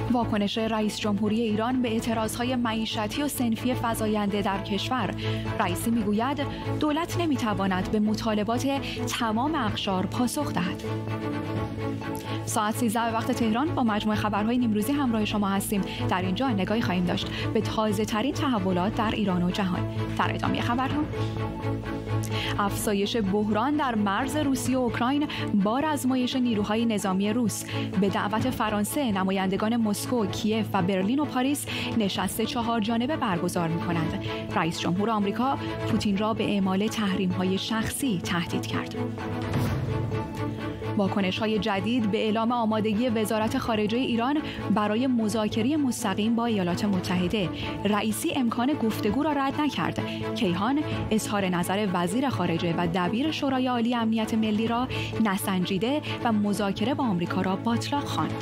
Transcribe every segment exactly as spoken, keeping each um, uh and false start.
واکنش رئیس جمهوری ایران به اعتراضهای معیشتی و صنفی فزاینده در کشور. رئیسی میگوید دولت نمیتواند به مطالبات تمام اقشار پاسخ دهد. ساعت سیزده به وقت تهران با مجموعه خبرهای نیمروزی همراه شما هستیم. در اینجا نگاهی خواهیم داشت به تازه ترین تحولات در ایران و جهان. در ادامه خبرها افزایش بحران در مرز روسیه و اوکراین با آزمایش نیروهای نظامی روس. به دعوت فرانسه نمایندگان مسکو، کیف و برلین و پاریس نشست چهار جانبه برگزار می‌کنند. رئیس جمهور آمریکا پوتین را به اعمال تحریم‌های شخصی تهدید کرد. واکنش‌های جدید به اعلام آمادگی وزارت خارجه ایران برای مذاکره مستقیم با ایالات متحده. رئیسی امکان گفتگو را رد نکرد. کیهان اظهار نظر وزیر خارجه و دبیر شورای عالی امنیت ملی را نسنجیده و مذاکره با آمریکا را باطلاق خواند.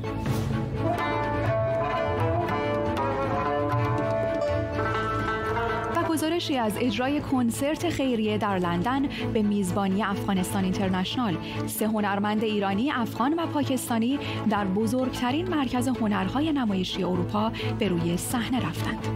گزارشی از اجرای کنسرت خیریه در لندن به میزبانی افغانستان اینترنشنال. سه هنرمند ایرانی، افغان و پاکستانی در بزرگترین مرکز هنرهای نمایشی اروپا به روی صحنه رفتند.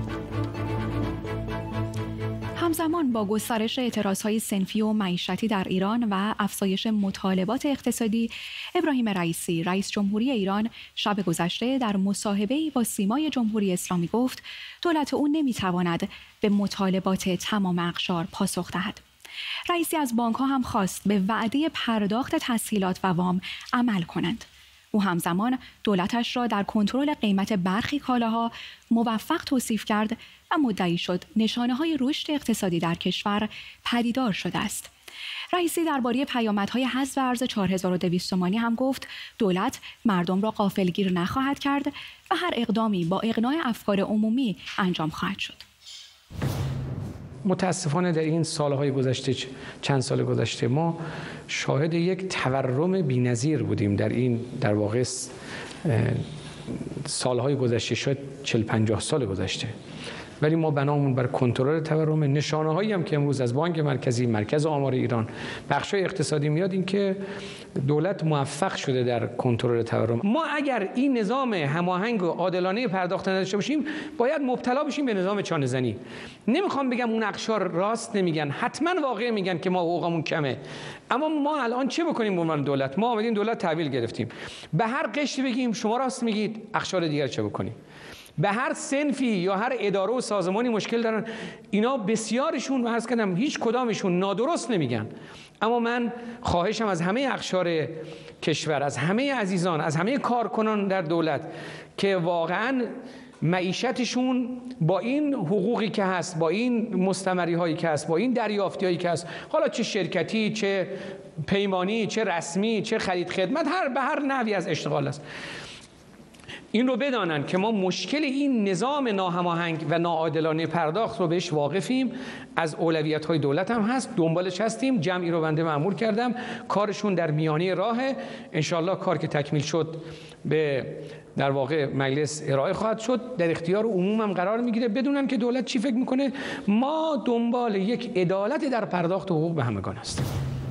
همزمان با گسترش اعتراضهای صنفی و معیشتی در ایران و افزایش مطالبات اقتصادی، ابراهیم رئیسی رئیس جمهوری ایران شب گذشته در مصاحبه‌ای با سیمای جمهوری اسلامی گفت دولت او نمیتواند به مطالبات تمام اقشار پاسخ دهد. رئیسی از بانک‌ها هم خواست به وعده پرداخت تسهیلات و وام عمل کنند. او همزمان دولتش را در کنترل قیمت برخی کالاها موفق توصیف کرد و مدعی شد نشانه‌های رشد اقتصادی در کشور پدیدار شده است. رئیسی درباره پیامدهای حذف ارز چهار هزار و دویست تومانی هم گفت دولت مردم را غافلگیر نخواهد کرد و هر اقدامی با اقناع افکار عمومی انجام خواهد شد. متاسفانه در این سالهای گذشته، چند سال گذشته، ما شاهد یک تورم بی‌نظیر بودیم. در این در واقع سالهای گذشته، شاید چهل پنجاه سال گذشته، ولی ما بنامون بر کنترل تورم، نشانه‌هایی هم که امروز از بانک مرکزی، مرکز آمار ایران، بخش‌های اقتصادی میاد، این که دولت موفق شده در کنترل تورم. ما اگر این نظام هماهنگ و عادلانه پرداخت نداشته باشیم، باید مبتلا بشیم به نظام چانه‌زنی. نمیخوام بگم اون اقشار راست نمیگن، حتما واقعا میگن که ما حقوقمون کمه، اما ما الان چه بکنیم به عنوان دولت؟ ما اومدیم دولت تحویل گرفتیم، به هر قشری بگیم شما راست میگید، اقشار دیگر چه بکنیم؟ به هر صنفی یا هر اداره و سازمانی مشکل دارن، اینا بسیارشون و عرض کردم هیچ کدامشون نادرست نمیگن. اما من خواهشم از همه اقشار کشور، از همه عزیزان، از همه کارکنان در دولت که واقعاً معیشتشون با این حقوقی که هست، با این مستمری هایی که هست، با این دریافتی هایی که هست، حالا چه شرکتی، چه پیمانی، چه رسمی، چه خرید خدمت، هر به هر نحوی از اشتغال است، این رو بدانن که ما مشکل این نظام ناهماهنگ و ناعادلانه پرداخت رو بهش واقفیم، از اولویت‌های دولت هم هست، دنبالش هستیم. جمعی رو بنده مأمور کردم، کارشون در میانه راهه، انشالله کار که تکمیل شد به در واقع مجلس ارائه خواهد شد، در اختیار عموم هم قرار میگیره، بدونن که دولت چی فکر میکنه. ما دنبال یک عدالت در پرداخت حقوق به همگان هستیم.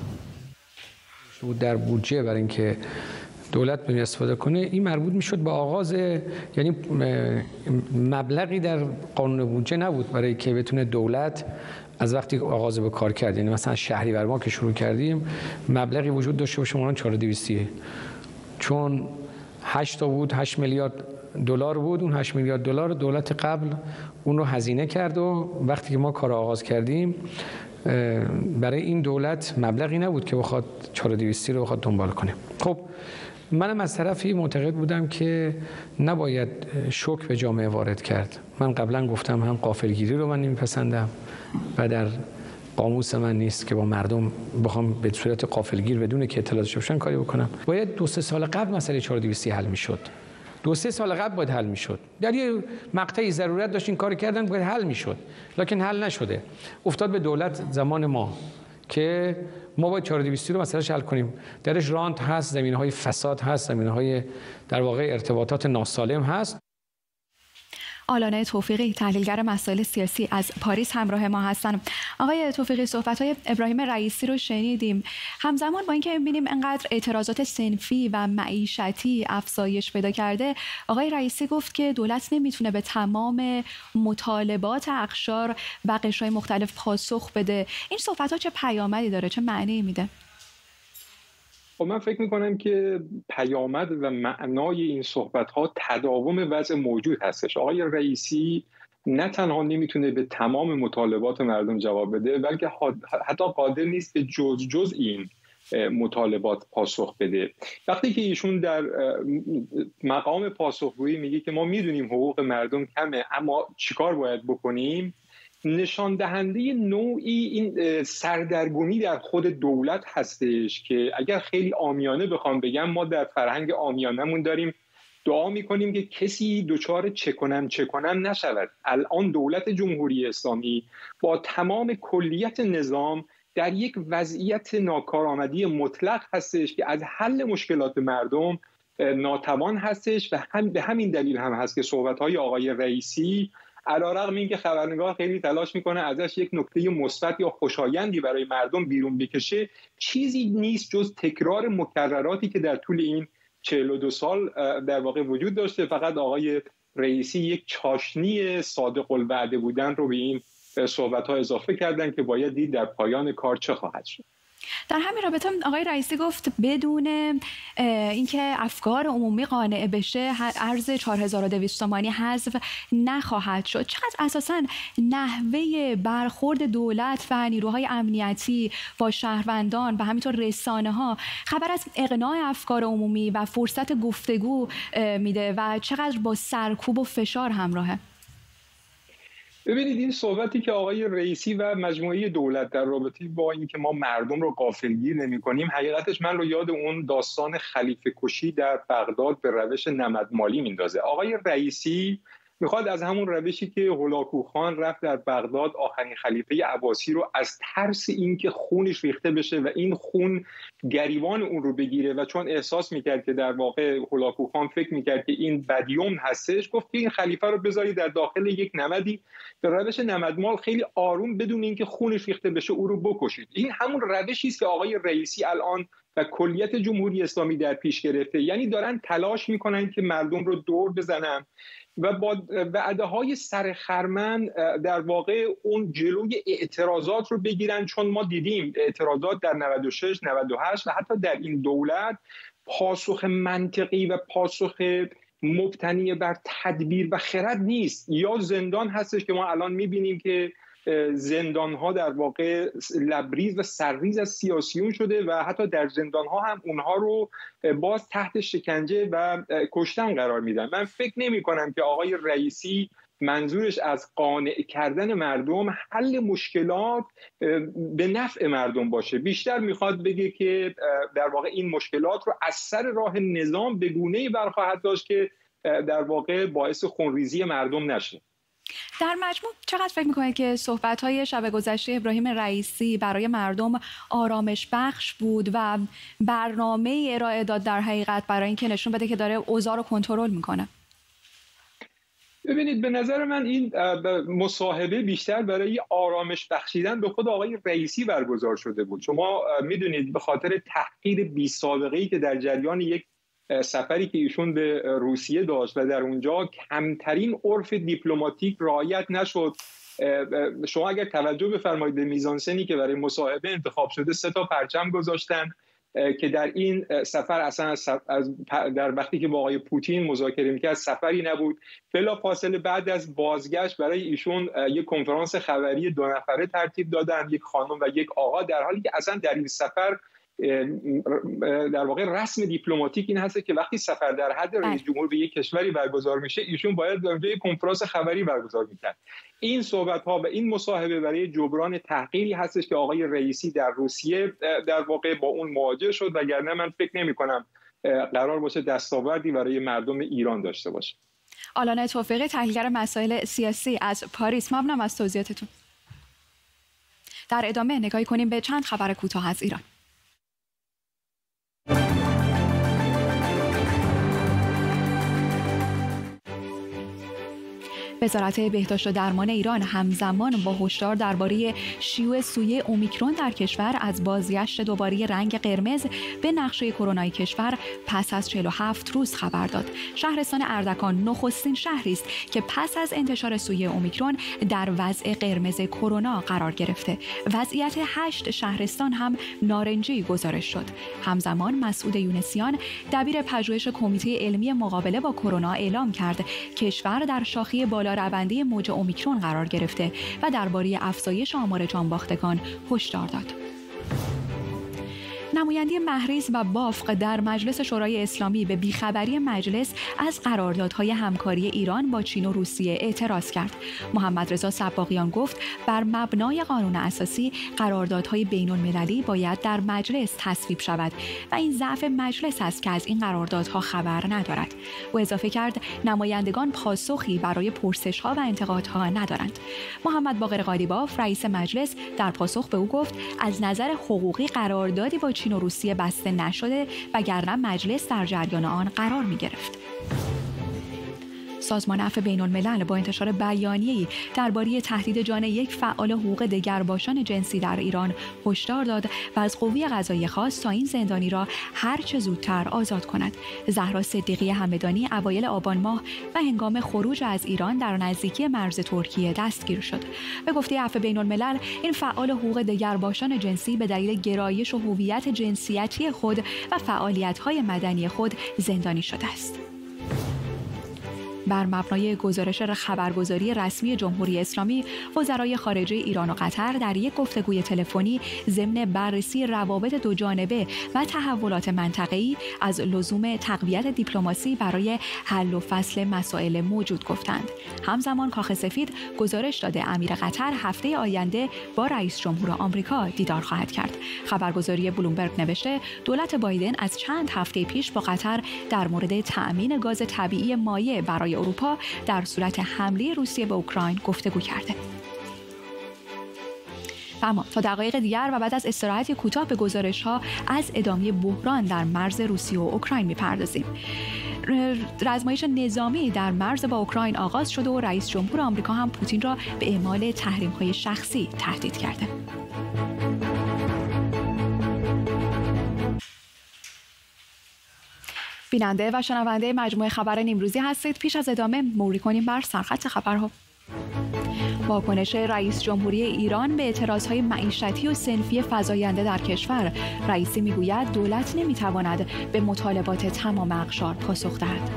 در بودجه برای اینکه دولت بتونه استفاده کنه، این مربوط میشد به آغاز، یعنی مبلغی در قانون بودجه نبود برای که بتونه دولت از وقتی آغاز به کار کرد، یعنی مثلا شهریور ما که شروع کردیم مبلغی وجود داشته باشه مونان چهار هزار و دویست، چون هشت تا بود، هشت میلیارد دلار بود، اون هشت میلیارد دلار دولت قبل اون رو هزینه کرد و وقتی که ما کار آغاز کردیم برای این دولت مبلغی نبود که بخواد چهار هزار و دویست رو بخواد دنبال کنه. خب منم از طرفی معتقد بودم که نباید شوک به جامعه وارد کرد. من قبلا گفتم هم غافلگیری رو من نمیپسندم و در قاموس من نیست که با مردم بخوام به صورت غافلگیر بدون که اطلاع داشته باشن کاری بکنم. باید دو سه سال قبل مسئله چهار هزار و دویست حل میشد. دو سه سال قبل باید حل میشد. در یه مقطعی ضرورت داشت این کار کردن، باید حل میشد. لکن حل نشده. افتاد به دولت زمان ما که ما باید چهار هزار و دویست رو مسئله حل کنیم. درش رانت هست، زمینه‌های فساد هست، زمینه‌های در واقع ارتباطات ناسالم هست. آلانه توفیقی، تحلیلگر مسائل سیاسی از پاریس همراه ما هستن. آقای توفیقی، صحبت‌های ابراهیم رئیسی رو شنیدیم. همزمان با اینکه می‌بینیم انقدر اعتراضات صنفی و معیشتی افزایش پیدا کرده، آقای رئیسی گفت که دولت نمیتونه به تمام مطالبات اقشار و قشرهای مختلف پاسخ بده. این صحبت‌ها چه پیامدی داره؟ چه معنی میده؟ خب من فکر میکنم که پیامد و معنای این صحبت‌ها تداوم وضع موجود هستش. آقای رئیسی نه تنها نمیتونه به تمام مطالبات مردم جواب بده، بلکه حتی قادر نیست به جز جز این مطالبات پاسخ بده. وقتی که ایشون در مقام پاسخگویی میگه که ما میدونیم حقوق مردم کمه اما چیکار باید بکنیم، نشان دهنده نوعی این سردرگمی در خود دولت هستش که اگر خیلی عامیانه بخوام بگم، ما در فرهنگ عامیانمون داریم دعا میکنیم که کسی دچار چه کنم چه کنم نشود. الان دولت جمهوری اسلامی با تمام کلیت نظام در یک وضعیت ناکارآمدی مطلق هستش که از حل مشکلات مردم ناتوان هستش و هم به همین دلیل هم هست که صحبت‌های آقای رئیسی علیرغم اینکه خبرنگار خیلی تلاش میکنه ازش یک نکته مثبت یا خوشایندی برای مردم بیرون بکشه، چیزی نیست جز تکرار مکرراتی که در طول این چهل و دو سال در واقع وجود داشته. فقط آقای رئیسی یک چاشنی صادق الوعده بودن رو به این صحبت‌ها اضافه کردن که باید دید در پایان کار چه خواهد شد. در همین رابطه آقای رئیسی گفت بدون اینکه افکار عمومی قانع بشه ارز چهار هزار و دویست تومانی حذف نخواهد شد. چقدر اساساً نحوه برخورد دولت و نیروهای امنیتی با شهروندان و همینطور رسانه‌ها خبر از اقناع افکار عمومی و فرصت گفتگو میده و چقدر با سرکوب و فشار همراهه؟ ببینید، این صحبتی که آقای رئیسی و مجموعه دولت در رابطه با اینکه ما مردم رو غافلگیر نمی‌کنیم، حقیقتش من رو یاد اون داستان خلیفه کشی در بغداد به روش نمدمالی میندازه. آقای رئیسی میخواد از همون روشی که هولاکوخان رفت در بغداد آخرین خلیفه عباسی رو از ترس اینکه خونش ریخته بشه و این خون گریبان اون رو بگیره و چون احساس میکرد که در واقع هولاکوخان فکر میکرد که این بدیوم هستش، گفت که این خلیفه رو بذارید در داخل یک نمدی به روش نمدمال خیلی آروم بدون اینکه خونش ریخته بشه او رو بکشید. این همون روشی است که آقای رئیسی الان و کلیت جمهوری اسلامی در پیش گرفته. یعنی دارن تلاش میکنن که مردم رو دور بزنن و با وعده‌های سرخرمن در واقع اون جلوی اعتراضات رو بگیرن، چون ما دیدیم اعتراضات در نود و شش، نود و هشت و حتی در این دولت پاسخ منطقی و پاسخ مبتنی بر تدبیر و خرد نیست. یا زندان هستش که ما الان میبینیم که زندان‌ها در واقع لبریز و سرریز از سیاسیون شده و حتی در زندان‌ها هم اونها رو باز تحت شکنجه و کشتن قرار میدن. من فکر نمی‌کنم که آقای رئیسی منظورش از قانع کردن مردم حل مشکلات به نفع مردم باشه. بیشتر میخواد بگه که در واقع این مشکلات رو از سر راه نظام به گونه‌ای برخواهد داشت که در واقع باعث خونریزی مردم نشه. در مجموع چقدر فکر میکنید که صحبت‌های شب گذشته ابراهیم رئیسی برای مردم آرامش بخش بود و برنامه ارائه داد در حقیقت برای اینکه نشون بده که داره اوضاع رو کنترل میکنه؟ ببینید، به نظر من این مصاحبه بیشتر برای آرامش بخشیدن به خود آقای رئیسی برگزار شده بود. شما میدونید به خاطر تحقیر بی سابقه‌ای که در جریان یک سفری که ایشون به روسیه داشت و در اونجا کمترین عرف دیپلماتیک رعایت نشد. شما اگر توجه بفرمایید به میزانسنی که برای مصاحبه انتخاب شده، سه تا پرچم گذاشتن که در این سفر اصلا از در وقتی که با آقای پوتین مذاکره می‌کرد سفری نبود. بلافاصله بعد از بازگشت برای ایشون یک کنفرانس خبری دو نفره ترتیب دادن، یک خانم و یک آقا، در حالی که اصلا در این سفر در واقع رسم دیپلماتیک این هست که وقتی سفر در حد رئیس جمهور به یک کشوری برگزار میشه، ایشون باید در اونجا یک کنفرانس خبری برگزار میکرد. این صحبت ها و این مصاحبه برای جبران تحقیری هستش که آقای رئیسی در روسیه در واقع با اون مواجه شد، وگرنه من فکر نمی کنم قرار باشه دستاوردی برای مردم ایران داشته باشه. آلانه توفیقی، تحلیلگر مسائل سیاسی از پاریس، ممنونم از توضیحاتتون. در ادامه نگاهی کنیم به چند خبر کوتاه از ایران. وزارت بهداشت و درمان ایران همزمان با هشدار درباره شیوع سویه اومیکرون در کشور از بازگشت دوباره رنگ قرمز به نقشه کرونای کشور پس از چهل و هفت روز خبر داد. شهرستان اردکان نخستین شهری است که پس از انتشار سویه اومیکرون در وضع قرمز کرونا قرار گرفته. وضعیت هشت شهرستان هم نارنجی گزارش شد. همزمان مسعود یونسیان دبیر پژوهش کمیته علمی مقابله با کرونا اعلام کرد کشور در شاخه بالا روندی موج اومیکرون قرار گرفته و درباره افزایش آمار جانباختگان هشدار داد. نماینده محریز و بافق در مجلس شورای اسلامی به بیخبری مجلس از قراردادهای همکاری ایران با چین و روسیه اعتراض کرد. محمد رضا صباغیان گفت بر مبنای قانون اساسی قراردادهای بین المللی باید در مجلس تصویب شود و این ضعف مجلس است که از این قراردادها خبر ندارد. او اضافه کرد نمایندگان پاسخی برای پرسش‌ها و انتقادها ندارند. محمد باقر قالیباف رئیس مجلس در پاسخ به او گفت از نظر حقوقی قراردادی با چین و روسیه بسته نشده وگرنه مجلس در جریان آن قرار می گرفت. سازمان عفو بین الملل با انتشار بیانیه‌ای درباره تهدید جان یک فعال حقوق دگرباشان جنسی در ایران هشدار داد و از قوه قضاییه خواست تا این زندانی را هر چه زودتر آزاد کند. زهرا صدیقی همدانی اوایل آبان ماه و هنگام خروج از ایران در نزدیکی مرز ترکیه دستگیر شد. به گفته عفو بین الملل این فعال حقوق دگرباشان جنسی به دلیل گرایش و هویت جنسیتی خود و فعالیت‌های مدنی خود زندانی شده است. بر مبنای گزارش خبرگزاری رسمی جمهوری اسلامی، وزرای خارجه ایران و قطر در یک گفتگوی تلفنی ضمن بررسی روابط دو جانبه و تحولات منطقه‌ای از لزوم تقویت دیپلماسی برای حل و فصل مسائل موجود گفتند. همزمان کاخ سفید گزارش داده امیر قطر هفته آینده با رئیس جمهور آمریکا دیدار خواهد کرد. خبرگزاری بلومبرگ نوشته دولت بایدن از چند هفته پیش با قطر در مورد تأمین گاز طبیعی مایع برای اروپا در صورت حمله روسیه به اوکراین گفتگو کرده. اما تا دقایق دیگر و بعد از استراحت کوتاه به گزارش‌ها از ادامه بحران در مرز روسیه و اوکراین می‌پردازیم. رزمایش نظامی در مرز با اوکراین آغاز شده و رئیس جمهور آمریکا هم پوتین را به اعمال تحریم‌های شخصی تهدید کرده. بیننده و شنونده مجموعه خبر نیمروزی هستید. پیش از ادامه مروری کنیم بر سرخط خبرها. واکنش رئیس جمهوری ایران به اعتراضهای معیشتی و صنفی فزاینده در کشور. رئیسی میگوید دولت نمیتواند به مطالبات تمام اقشار پاسخ دهد.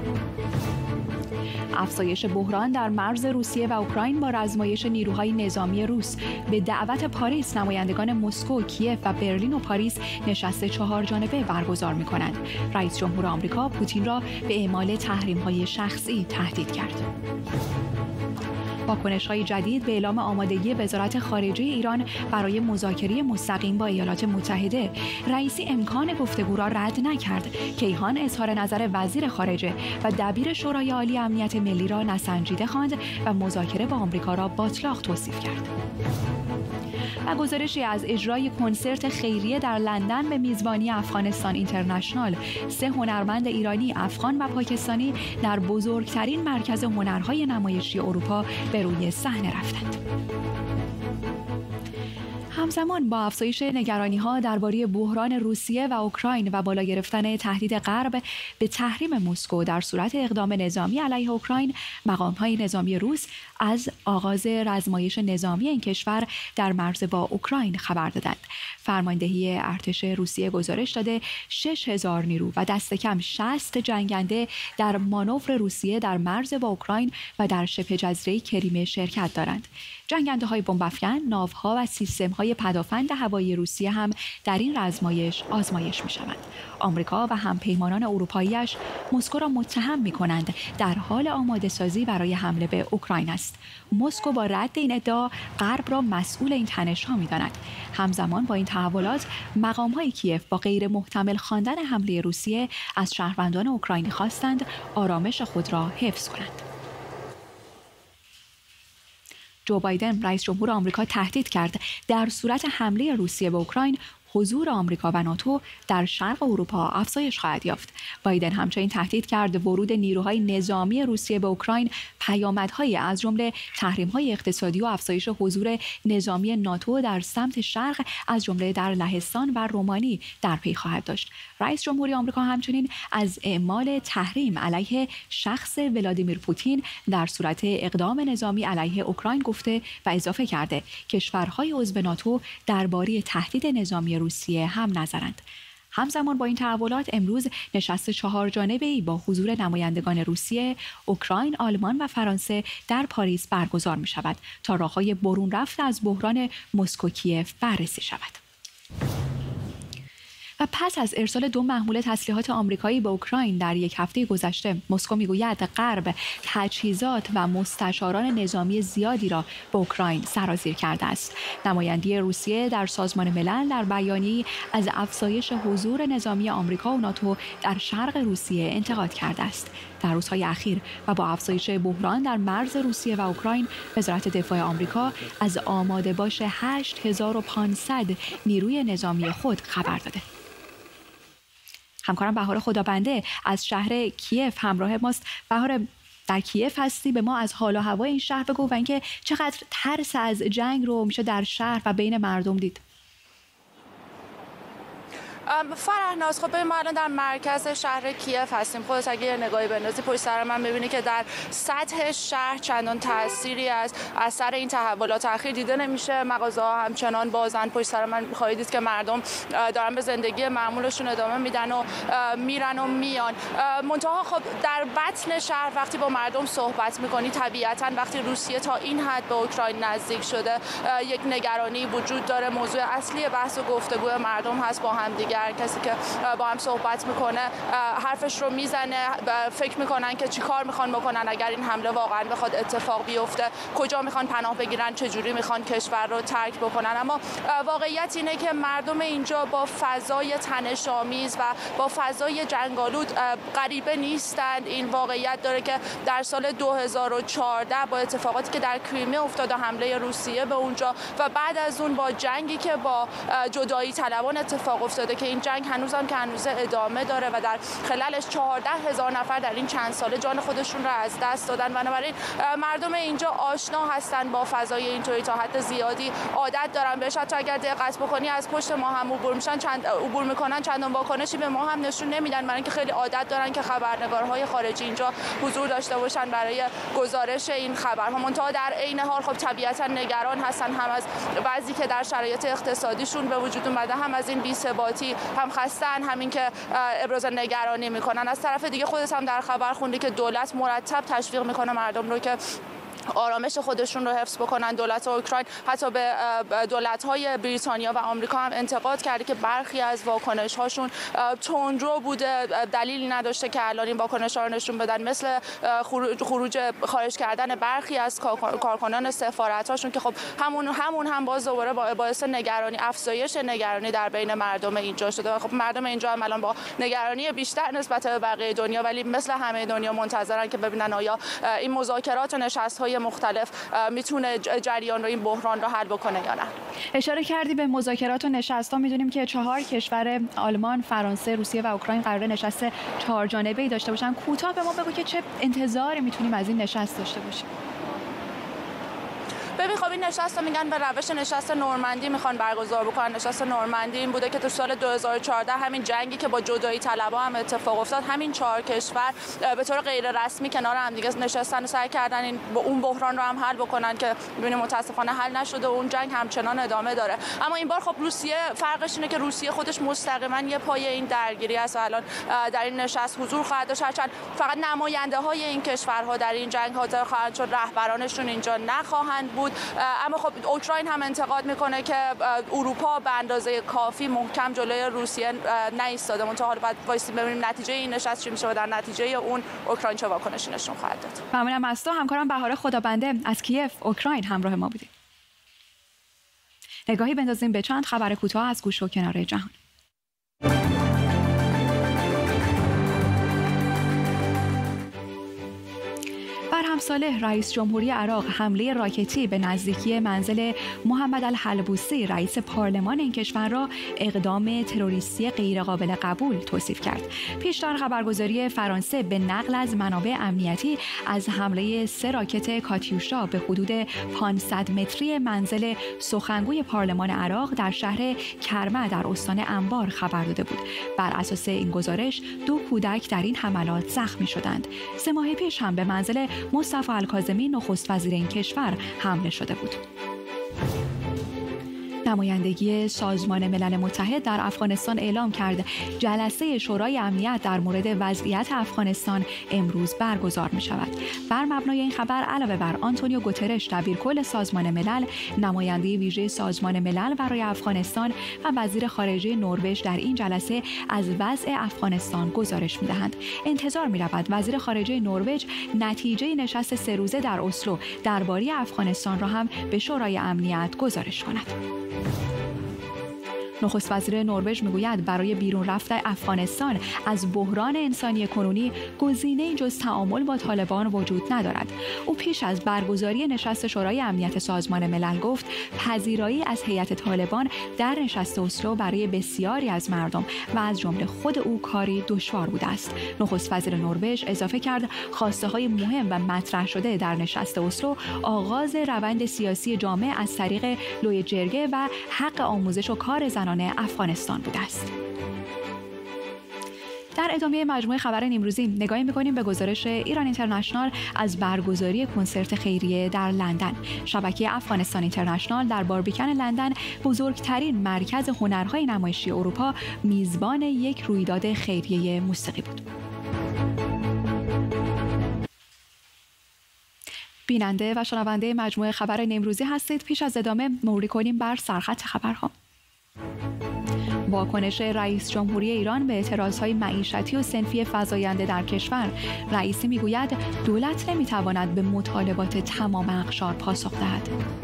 افزایش بحران در مرز روسیه و اوکراین با رزمایش نیروهای نظامی روس. به دعوت پاریس نمایندگان مسکو، کیف و برلین و پاریس نشست چهار جانبه برگزار می‌کنند. رئیس جمهور آمریکا پوتین را به اعمال تحریم‌های شخصی تهدید کرد. واکنش‌های جدید به اعلام آمادگی وزارت خارجه ایران برای مذاکره مستقیم با ایالات متحده. رئیسی امکان گفتگو را رد نکرد. کیهان اظهار نظر وزیر خارجه و دبیر شورای عالی امنیت ملی را نسنجیده خواند و مذاکره با آمریکا را باطلاق توصیف کرد. و گزارشی از اجرای کنسرت خیریه در لندن به میزبانی افغانستان اینترنشنال. سه هنرمند ایرانی، افغان و پاکستانی در بزرگترین مرکز هنرهای نمایشی اروپا به روی صحنه رفتند. همزمان با افزایش نگرانی‌ها درباره بحران روسیه و اوکراین و بالا گرفتن تهدید غرب به تحریم مسکو در صورت اقدام نظامی علیه اوکراین، مقام‌های نظامی روس از آغاز رزمایش نظامی این کشور در مرز با اوکراین خبر دادند. فرماندهی ارتش روسیه گزارش داده شش هزار نیرو و دست کم شصت جنگنده در مانور روسیه در مرز با اوکراین و در شبه جزیره کریمه شرکت دارند. جنگنده‌های بمب‌افکن، ناوها و سیستم‌های پدافند هوایی روسیه هم در این رزمایش آزمایش می‌شوند. آمریکا و همپیمانان اروپایی‌اش مسکو را متهم می‌کنند در حال آماده‌سازی برای حمله به اوکراین است. مسکو با رد این ادعا غرب را مسئول این تنش‌ها می‌داند. همزمان با این تحولات، مقام‌های کیف با غیر محتمل خواندن حمله روسیه از شهروندان اوکراینی خواستند آرامش خود را حفظ کنند. جو بایدن رئیس جمهور آمریکا تهدید کرد در صورت حمله روسیه به اوکراین حضور آمریکا و ناتو در شرق اروپا افزایش خواهد یافت. بایدن همچنین تهدید کرد ورود نیروهای نظامی روسیه به اوکراین پیامدهایی از جمله تحریم‌های اقتصادی و افزایش حضور نظامی ناتو در سمت شرق از جمله در لهستان و رومانی در پی خواهد داشت. رئیس جمهوری آمریکا همچنین از اعمال تحریم علیه شخص ولادیمیر پوتین در صورت اقدام نظامی علیه اوکراین گفته و اضافه کرده کشورهای عضو ناتو درباره تهدید نظامی روسیه هم نظرند. همزمان با این تحولات امروز نشست چهار جانبه‌ای با حضور نمایندگان روسیه، اوکراین، آلمان و فرانسه در پاریس برگزار می شود تا راه‌های برون رفت از بحران مسکو کیف بررسی شود. و پس از ارسال دو محمول تسلیحات آمریکایی به اوکراین در یک هفته گذشته، مسکو میگوید غرب تجهیزات و مستشاران نظامی زیادی را به اوکراین سرازیر کرده است. نمایندگی روسیه در سازمان ملل در بیانیه‌ای از افزایش حضور نظامی آمریکا و ناتو در شرق روسیه انتقاد کرده است. در روزهای اخیر و با افزایش بحران در مرز روسیه و اوکراین، وزارت دفاع آمریکا از آماده باش هشت هزار و پانصد نیروی نظامی خود خبر داده. همکارم بهار خدابنده از شهر کیف همراه ماست. بهار، در کیف هستی، به ما از حال و هوای این شهر بگو و اینکه چقدر ترس از جنگ رو میشه در شهر و بین مردم دید. فرهناز، خب ببین ما الان در مرکز شهر کیف هستیم. خودت اگه یه نگاهی بندازی پشت سر من ببینی که در سطح شهر چندان تأثیری از اثر این تحولات اخیر دیده نمیشه. مغازه‌ها همچنان بازن. پشت سر من خواهید دید که مردم دارن به زندگی معمولشون ادامه میدن و میرن و میان. منتها خب در بطن شهر وقتی با مردم صحبت میکنی، طبیعتاً وقتی روسیه تا این حد به اوکراین نزدیک شده، یک نگرانی وجود داره. موضوع اصلی بحث و گفتگو مردم هست با هم دیگه. کسی که با هم صحبت میکنه حرفش رو میزنه، فکر میکنن که چی کار میخوان بکنن اگر این حمله واقعا بخواد اتفاق بیفته، کجا میخوان پناه بگیرن، چه جوری میخوان کشور رو ترک بکنن. اما واقعیت اینه که مردم اینجا با فضای تنش‌آمیز و با فضای جنگالود غریبه نیستند. این واقعیت داره که در سال دو هزار و چهارده با اتفاقاتی که در کریمه افتاد، حمله روسیه به اونجا و بعد از اون با جنگی که با جدایی طلبان اتفاق افتاده که این جنگ هنوزم که هنوز ادامه داره و در خلالش چهارده هزار نفر در این چند ساله جان خودشون رو از دست دادن. بنابراین مردم اینجا آشنا هستن با فضای اینطوری، تا حد زیادی عادت دارن بهش. حتی اگر دقت بکنی از پشت ما هم عبور میشن، چند عبور میکنن، چندان واکنشی به ما هم نشون نمیدن، برای اینکه خیلی عادت دارن که خبرنگارهای خارجی اینجا حضور داشته باشن برای گزارش این خبرها. منتها در عین حال خب طبیعتا نگران هستن، هم از بعضی که در شرایط اقتصادیشون به وجود اومده، هم از این بی‌ثباتی، هم خستن، همین که ابراز نگرانی میکنن. از طرف دیگه خودت هم در خبر خوندی که دولت مرتب تشویق میکنه مردم رو که آرامش خودشون رو حفظ بکنن. دولت اوکراین حتی به دولت‌های بریتانیا و آمریکا هم انتقاد کرده که برخی از واکنش‌هاشون تندرو بوده، دلیلی نداشته که الان این واکنش‌ها رو نشون بدن، مثل خروج, خروج خارج کردن برخی از کارکنان سفارت‌هاشون که خب همون همون هم باز دوباره باعث نگرانی، افزایش نگرانی در بین مردم اینجا شده. خب مردم اینجا هم الان با نگرانی بیشتر نسبت به بقیه دنیا، ولی مثل همه دنیا منتظرن که ببینن آیا این مذاکرات و نشست‌های مختلف میتونه جریان رو، این بحران رو حل بکنه یا نه. اشاره کردی به مذاکرات و نشست‌ها. میدونیم که چهار کشور آلمان، فرانسه، روسیه و اوکراین قراره نشست چهار جانبه‌ای داشته باشن. کوتاه به ما بگو که چه انتظاری میتونیم از این نشست داشته باشیم؟ ببین خب این نشست رو میگن به روش نشست نورماندی میخوان برگزار بکنن. نشست نورماندی این بوده که تو سال دو هزار و چهارده همین جنگی که با جدایی طلبها هم اتفاق افتاد، همین چهار کشور به طور غیر رسمی کنار هم دیگه نشستن و سعی کردن این با اون بحران رو هم حل بکنن که ببینیم متاسفانه حل نشده و اون جنگ همچنان ادامه داره. اما این بار خب روسیه فرقش اینه که روسیه خودش مستقیما یه پای این درگیری است و الان در این نشست حضور خواهد داشت، هرچند فقط نماینده های این کشورها در این جنگ حاضر خواهند شد، رهبرانشون اینجا نخواهند بود. اما خب اوکراین هم انتقاد میکنه که اروپا به اندازه کافی محکم جلوی روسیه نایستاده. منتها حالا بعد وایسیم ببینیم نتیجه این نشست چی میشه و در نتیجه اون اوکراین چه واکنشی نشون خواهد داد. ممنونم از تو. همکارم بهار خدابنده از کیف اوکراین همراه ما بودید. نگاهی بندازیم به چند خبر کوتاه از گوشه و کنار جهان. در همساله رئیس جمهوری عراق حمله راکتی به نزدیکی منزل محمد الحلبوسی رئیس پارلمان این کشور را اقدام تروریستی غیرقابل قبول توصیف کرد. پیشتر خبرگزاری فرانسه به نقل از منابع امنیتی از حمله سه راکت کاتیوشا به حدود پانصد متری منزل سخنگوی پارلمان عراق در شهر کرمه در استان انبار خبر داده بود. بر اساس این گزارش دو کودک در این حملات زخمی شدند. سه ماه پیش هم به منزل مصطفی الکاظمی نخست وزیر این کشور حمله شده بود. نمایندگی سازمان ملل متحد در افغانستان اعلام کرد جلسه شورای امنیت در مورد وضعیت افغانستان امروز برگزار می شود. بر مبنای این خبر علاوه بر آنتونیو گوترش دبیرکل سازمان ملل، نماینده ویژه سازمان ملل برای افغانستان و وزیر خارجه نروژ در این جلسه از وضع افغانستان گزارش می دهند. انتظار می رود وزیر خارجه نروژ نتیجه نشست سه روزه در اسلو درباره افغانستان را هم به شورای امنیت گزارش کند. نخست وزیر نروژ میگوید برای بیرون رفتن افغانستان از بحران انسانی کنونی گزینه‌ای جز تعامل با طالبان وجود ندارد. او پیش از برگزاری نشست شورای امنیت سازمان ملل گفت پذیرایی از هیئت طالبان در نشست اسلو برای بسیاری از مردم و از جمله خود او کاری دشوار بوده است. نخست وزیر نروژ اضافه کرد خواسته‌های مهم و مطرح شده در نشست اسلو آغاز روند سیاسی جامع از طریق لوی جرگه و حق آموزش و کار زنان افغانستان بوده است. در ادامه مجموعه خبر امروزی نگاهی می‌کنیم به گزارش ایران اینترنشنال از برگزاری کنسرت خیریه در لندن. شبکه افغانستان اینترنشنال در باربیکن لندن، بزرگترین مرکز هنرهای نمایشی اروپا، میزبان یک رویداد خیریه موسیقی بود. بیننده و شنونده مجموعه خبر امروزی هستید. پیش از ادامه مروری کنیم بر سرخط خبرها. واکنش رئیس جمهوری ایران به اعتراضهای معیشتی و صنفی فزاینده در کشور. رئیسی میگوید دولت نمیتواند به مطالبات تمام اقشار پاسخ دهد.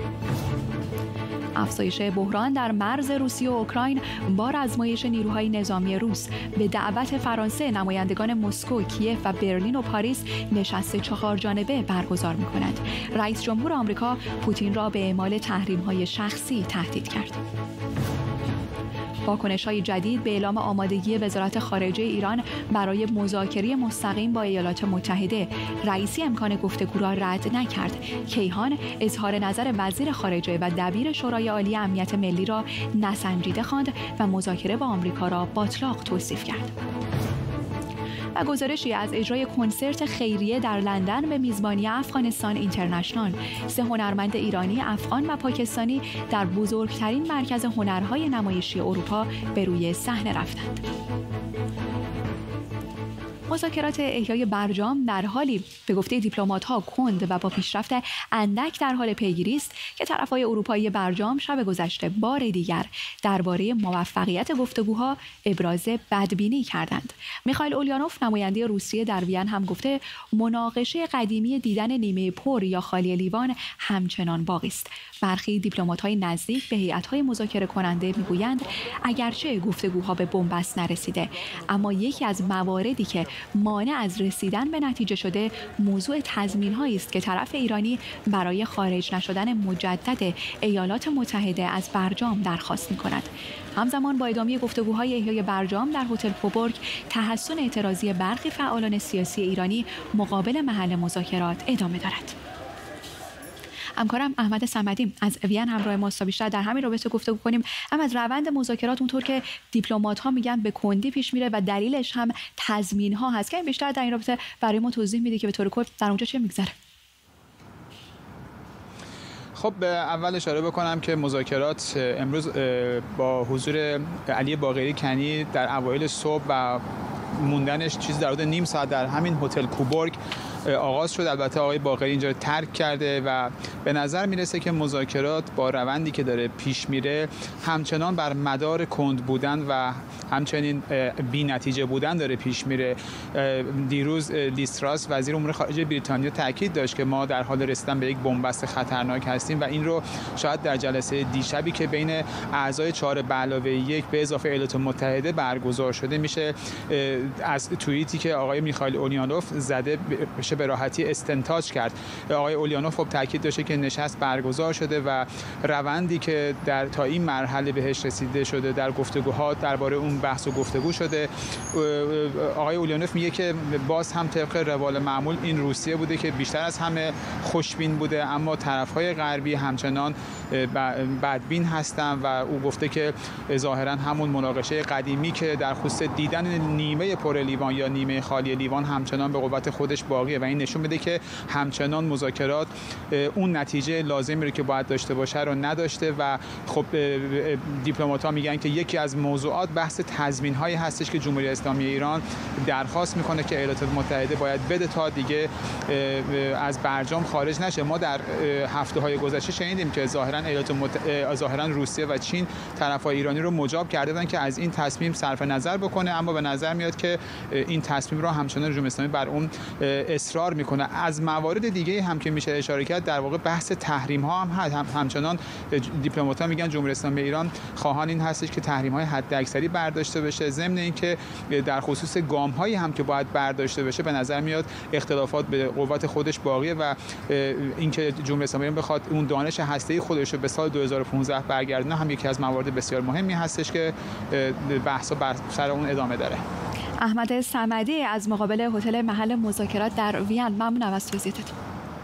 افزایش بحران در مرز روسیه و اوکراین، بار آزمایش نیروهای نظامی روس. به دعوت فرانسه نمایندگان مسکو، کیف و برلین و پاریس نشست چهار جانبه برگزار می‌کنند. رئیس جمهور آمریکا پوتین را به اعمال تحریم‌های شخصی تهدید کرد. واکنش‌های جدید به اعلام آمادگی وزارت خارجه ایران برای مذاکره مستقیم با ایالات متحده. رئیسی امکان گفتگو را رد نکرد. کیهان اظهار نظر وزیر خارجه و دبیر شورای عالی امنیت ملی را نسنجیده خواند و مذاکره با آمریکا را باطلاق توصیف کرد. و گزارشی از اجرای کنسرت خیریه در لندن به میزبانی افغانستان اینترنشنال. سه هنرمند ایرانی، افغان و پاکستانی در بزرگترین مرکز هنرهای نمایشی اروپا به روی صحنه رفتند. مذاکرات احیای برجام در حالی به گفته دیپلمات‌ها کند و با پیشرفت اندک در حال پیگیری است که طرف‌های اروپایی برجام شب گذشته بار دیگر درباره موفقیت گفتگوها ابراز بدبینی کردند. میخائیل اولیانوف نماینده روسیه در وین هم گفته مناقشه قدیمی دیدن نیمه پر یا خالی لیوان همچنان باقی است. برخی دیپلمات‌های نزدیک به هیئت‌های مذاکره کننده میگویند اگرچه گفتگوها به بنبست نرسیده، اما یکی از مواردی که مانع از رسیدن به نتیجه شده موضوع تضمین‌هایی است که طرف ایرانی برای خارج نشدن مجدد ایالات متحده از برجام درخواست می‌کند. همزمان با ادامه گفتگوهای احیای برجام در هتل کوبورگ، تحسن اعتراضی برخی فعالان سیاسی ایرانی مقابل محل مذاکرات ادامه دارد. همکارم احمد صمدی از وین همراه ما است تا بیشتر در همین رابطه گفتگو کنیم. اما از روند مذاکرات اونطور که دیپلمات‌ها میگن به کندی پیش میره و دلیلش هم تضمین‌ها هست، که بیشتر در این رابطه برای ما توضیح میده که به طور کل در اونجا چه میگذره؟ خب اول اشاره بکنم که مذاکرات امروز با حضور علی باقری کنی در اوایل صبح و موندنش چیز در حدود نیم ساعت در همین هتل کوبورگ آغاز شد. البته آقای باقری اینجا ترک کرده و به نظر میرسه که مذاکرات با روندی که داره پیش میره همچنان بر مدار کند بودن و همچنین بی نتیجه بودن داره پیش میره. دیروز لیز تراس وزیر امور خارجه بریتانیا تاکید داشت که ما در حال رسیدن به یک بنبست خطرناک هستیم و این رو شاید در جلسه دیشبی که بین اعضای چهار به علاوه یک به اضافه ایالات متحده برگزار شده میشه از توییتی که آقای میخائیل اولیانوف زده بشه به راحتی استنتاج کرد. آقای اولیانوف خب تاکید داشته که نشست برگزار شده و روندی که در تا این مرحله بهش رسیده شده در گفتگوها درباره اون بحث و گفتگو شده. آقای اولیانوف میگه که باز هم طبق روال معمول این روسیه بوده که بیشتر از همه خوشبین بوده، اما طرف‌های غربی همچنان بدبین هستن و او گفته که ظاهرا همون مناقشه قدیمی که در خصوص دیدن نیمه پر لیوان یا نیمه خالی لیوان همچنان به قوت خودش باقیه و این نشون میده که همچنان مذاکرات اون نتیجه لازمی رو که باید داشته باشه رو نداشته و خب دیپلمات‌ها میگن که یکی از موضوعات بحث تضمین‌هایی هستش که جمهوری اسلامی ایران درخواست میکنه که ایالات متحده باید بده تا دیگه از برجام خارج نشه. ما در هفته‌های گذشته شنیدیم که ظاهرا ایالات متحده ظاهرا روسیه و چین طرفای ایرانی رو مجاب کرده بودن که از این تصمیم صرف نظر بکنه، اما به نظر میاد که این تصمیم رو همچنان جمهوری اسلامی بر اون اصرار میکنه. از موارد دیگه هم که میشه اشاره کرد در واقع بحث تحریم ها هم هست. هم همچنان دیپلمات‌ها میگن جمهوری اسلامی ایران خواهان این هستش که تحریم های حداکثری برداشته بشه، ضمن اینکه در خصوص گام هایی هم که باید برداشته بشه به نظر میاد اختلافات به قوت خودش باقیه و اینکه جمهوری اسلامی ایران بخواد اون دانش هسته‌ای خودش رو به سال دو هزار و پانزده برگردونه هم یکی از موارد بسیار مهمی هستش که بحث بر سر اون ادامه داره. احمد صمدی از مقابل هتل محل مذاکرات در وین، ممنونم از توضیحاتتون.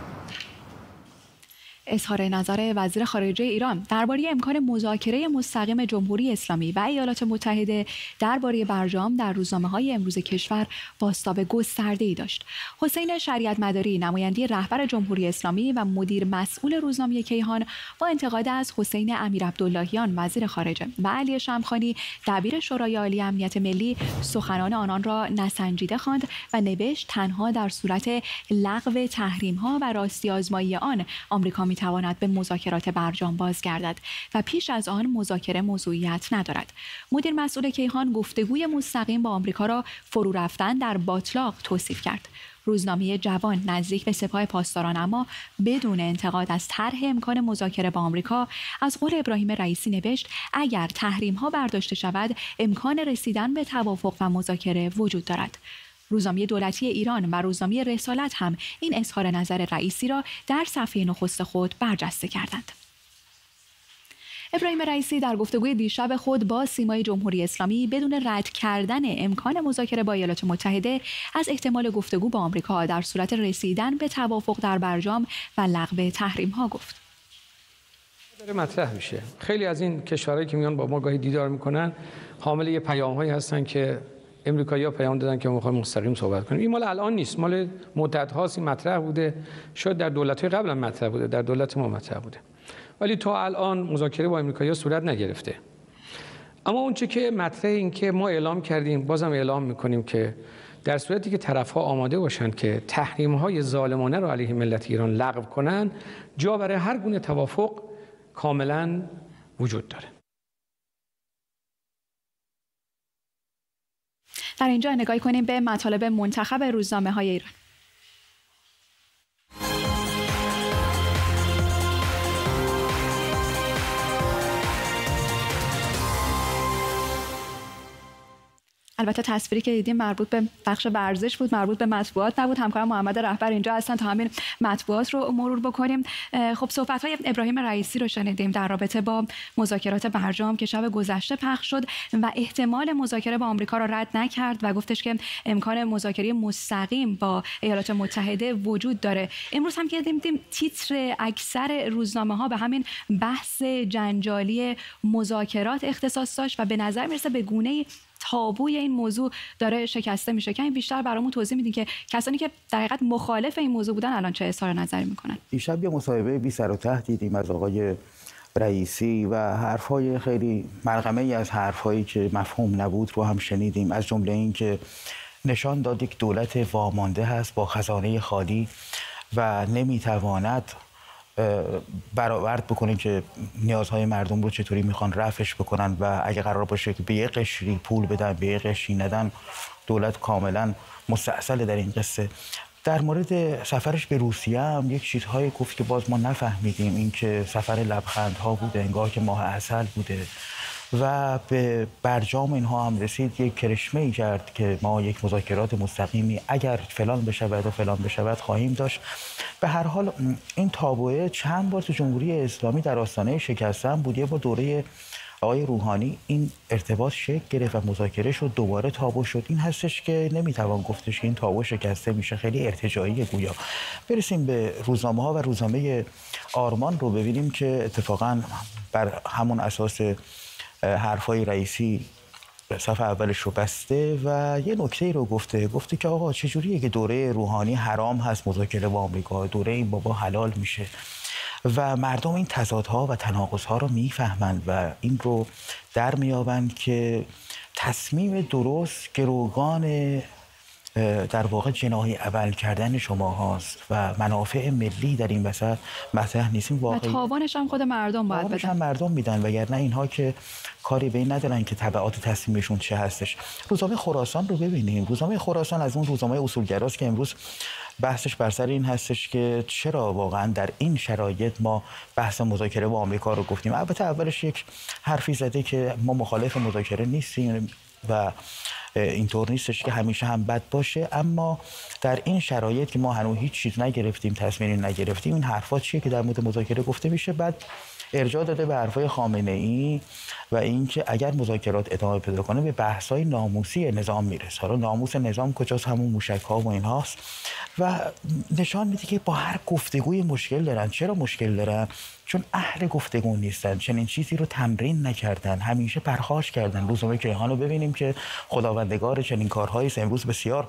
اظهار نظر وزیر خارجه ایران درباره امکان مذاکره مستقیم جمهوری اسلامی و ایالات متحده درباره برجام در روزنامه‌های امروز کشور بازتاب گسترده‌ای داشت. حسین شریعت مداری نماینده رهبر جمهوری اسلامی و مدیر مسئول روزنامه کیهان با انتقاد از حسین امیرعبداللهیان وزیر خارجه و علی شمخانی دبیر شورای عالی امنیت ملی سخنان آنان را نسنجیده خواند و نوشت تنها در صورت لغو تحریم‌ها و راستی آزمایی آن آمریکا میتواند به مذاکرات برجام بازگردد و پیش از آن مذاکره موضوعیت ندارد. مدیر مسئول کیهان گفتگوی مستقیم با آمریکا را فرو رفتن در باطلاق توصیف کرد. روزنامه جوان نزدیک به سپاه پاسداران اما بدون انتقاد از طرح امکان مذاکره با آمریکا از قول ابراهیم رئیسی نوشت اگر تحریم ها برداشته شود امکان رسیدن به توافق و مذاکره وجود دارد. روزنامه دولتی ایران و روزنامه رسالت هم این اظهار نظر رئیسی را در صفحه نخست خود برجسته کردند. ابراهیم رئیسی در گفتگوی دیشب خود با سیمای جمهوری اسلامی بدون رد کردن امکان مذاکره با ایالات متحده از احتمال گفتگو با آمریکا در صورت رسیدن به توافق در برجام و لغو تحریم‌ها گفت. داره مطرح میشه. خیلی از این کشورهایی که میان با ما گاهی دیدار میکنن حامل یه پیام‌هایی هستن که امریکایی‌ها پیام دادن که ما می‌خوایم مستقیم صحبت کنیم. این مال الان نیست، مال مدت‌هاست این مطرح بوده. شاید در دولت‌های قبل هم مطرح بوده، در دولت ما مطرح بوده. ولی تا الان مذاکره با امریکایی‌ها صورت نگرفته. اما اون چه که مطرح این که ما اعلام کردیم، بازم اعلام می‌کنیم که در صورتی که طرف‌ها آماده باشند که تحریم‌های ظالمانه را علیه ملت ایران لغو کنند، جا برای هر گونه توافق کاملاً وجود داره. در اینجا نگاهی کنیم به مطالب منتخب روزنامه‌های ایران. البته تصویری که دیدیم مربوط به بخش ورزش بود، مربوط به مطبوعات نبود. همکارم محمد رهبر اینجا هستن تا همین مطبوعات رو مرور بکنیم. خب صحبت‌های ابراهیم رئیسی رو شنیدیم در رابطه با مذاکرات برجام که شب گذشته پخش شد و احتمال مذاکره با آمریکا را رد نکرد و گفتش که امکان مذاکره مستقیم با ایالات متحده وجود داره. امروز هم که دیدیم تیتر اکثر روزنامه‌ها به همین بحث جنجالی مذاکرات اختصاص داشت و به نظر میرسه به گونه‌ای تابوی این موضوع داره شکسته میشه. که این بیشتر برامون توضیح میدین که کسانی که در حقیقت مخالف این موضوع بودن الان چه اظهار نظری میکنن؟ دیشب یه مصاحبه بی سر و ته دیدیم از آقای رئیسی و حرفای خیلی ملغمه‌ای از حرفایی که مفهوم نبود رو هم شنیدیم، از جمله این که نشان داد یک دولت وامانده هست با خزانه خالی و نمیتواند برآورد بکنیم که نیازهای مردم رو چطوری میخوان رفعش بکنن و اگه قرار باشه که به یه قشری پول بدن به یه قشری ندن، دولت کاملا مستأصل در این قصه. در مورد سفرش به روسیه هم یک چیزهایی گفت که باز ما نفهمیدیم، این که سفر لبخندها بوده، انگار که ماه عسل بوده و به برجام اینها هم رسید. یک کرشمه ای کرد که ما یک مذاکرات مستقیمی اگر فلان بشود و فلان بشود خواهیم داشت. به هر حال این تابوئه چند بار تو جمهوری اسلامی در آستانه شکستن بود. یه بار دوره آقای روحانی این ارتباط شکل گرفت و مذاکره شد، دوباره تابو شد. این هستش که نمیتوان گفتش که این تابو شکسته میشه، خیلی ارتجاعی گویا. برسیم به روزنامه ها و روزنامه آرمان رو ببینیم که اتفاقا بر همون اساس حرفای رئیسی صف اولش رو بسته و یه نکته رو گفته گفته که آقا چجوریه که دوره روحانی حرام هست مذاکره با آمریکا، دوره این بابا حلال میشه و مردم این تضادها و تناقضها رو میفهمند و این رو در میابند که تصمیم درست گروگان در واقع جناحی اول کردن شما هاست و منافع ملی در این وسط مطرح نیست. و تاوانش هم خود مردم باید بدن. هم مردم میدن، وگرنه اینها که کاری به این ندارن که تبعات تصمیمشون چه هستش. روزنامه خراسان رو ببینیم. روزنامه خراسان از اون روزنامه اصولگراست که امروز بحثش بر سر این هستش که چرا واقعا در این شرایط ما بحث مذاکره با آمریکا رو گفتیم. البته اولش یک حرفی زده که ما مخالف مذاکره نیستیم و اینطور نیستش که همیشه هم بد باشه، اما در این شرایط که ما هنوز هیچ چیز نگرفتیم، تصمیمی نگرفتیم، این حرفا چیه که در مورد مذاکره گفته میشه. بعد ارجاع داده به حرفای خامنه ای و اینکه اگر مذاکرات ادامه پیدا کنه به بحث‌های ناموسی نظام میرسه. حالا ناموس نظام کجاست؟ همون موشک‌ها و اینهاست و نشان میده که با هر گفتگوی مشکل دارن. چرا مشکل دارن؟ چون اهل گفتگو نیستن، چنین چیزی رو تمرین نکردن، همیشه پرخاش کردن. روزنامه کیهان رو ببینیم که خداوندگار چنین کارهایی است. امروز بسیار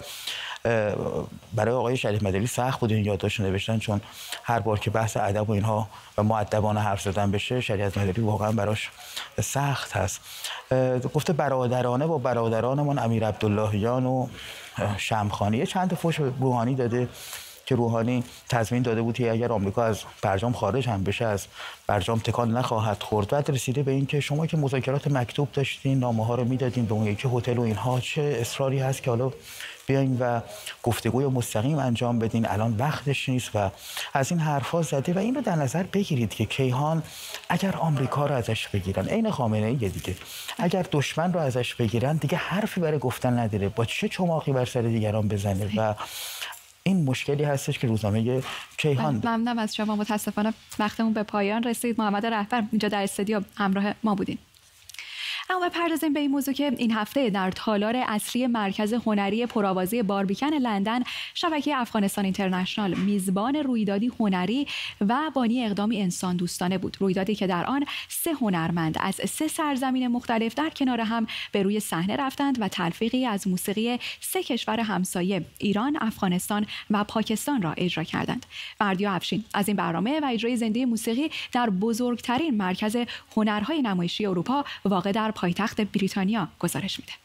برای آقای شریف مدلی سخت بود این یادداشت نوشتن، چون هر بار که بحث ادب و اینها و مؤدبانه حرف زدن بشه شریعت مدلی واقعا براش سخت هست. گفته برادرانه با برادرانمون امیر عبداللهیان و شمخانی. چند تا فوش روحانی داده که روحانی تضمین داده بود که اگر آمریکا از برجام خارج هم بشه از برجام تکان نخواهد خورد. بعد رسیده به این که شما که مذاکرات مکتوب داشتین، نامه ها رو میدادین به اون یکی هتل و اینها، چه اصراری هست که حالا بیاین و گفتگوی مستقیم انجام بدین، الان وقتش نیست و از این حرفا زده. و این رو در نظر بگیرید که کیهان اگر آمریکا رو ازش بگیرن، عین خامنه ای دیگه، اگر دشمن رو ازش بگیرن دیگه حرفی برای گفتن نداره، با چه چماقی بر سر دیگران بزنه و این مشکلی هستش که روزنامه کیهان. ممنونم از شما. متاسفانه وقتمون به پایان رسید. محمد رهبر اینجا در استودیو همراه ما بودین. اما بپردازیم به این موضوع که این هفته در تالار اصلی مرکز هنری پرآوازی باربیکن لندن شبکه افغانستان اینترنشنال میزبان رویدادی هنری و بانی اقدامی انسان دوستانه بود. رویدادی که در آن سه هنرمند از سه سرزمین مختلف در کنار هم به روی صحنه رفتند و تلفیقی از موسیقی سه کشور همسایه ایران، افغانستان و پاکستان را اجرا کردند. بردیا افشین از این برنامه و اجرای زنده موسیقی در بزرگترین مرکز هنرهای نمایشی اروپا واقع در پایتخت بریتانیا گزارش میده.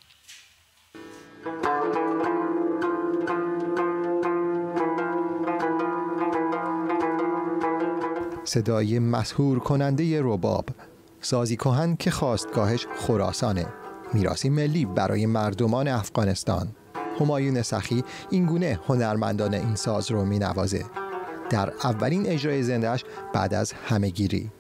صدای مسحور کننده رباب، سازی کهن که خواستگاهش خراسانه، میراثی ملی برای مردمان افغانستان. همایون سخی اینگونه هنرمندان این ساز رو مینوازه در اولین اجرای زنده‌اش بعد از همه‌گیری.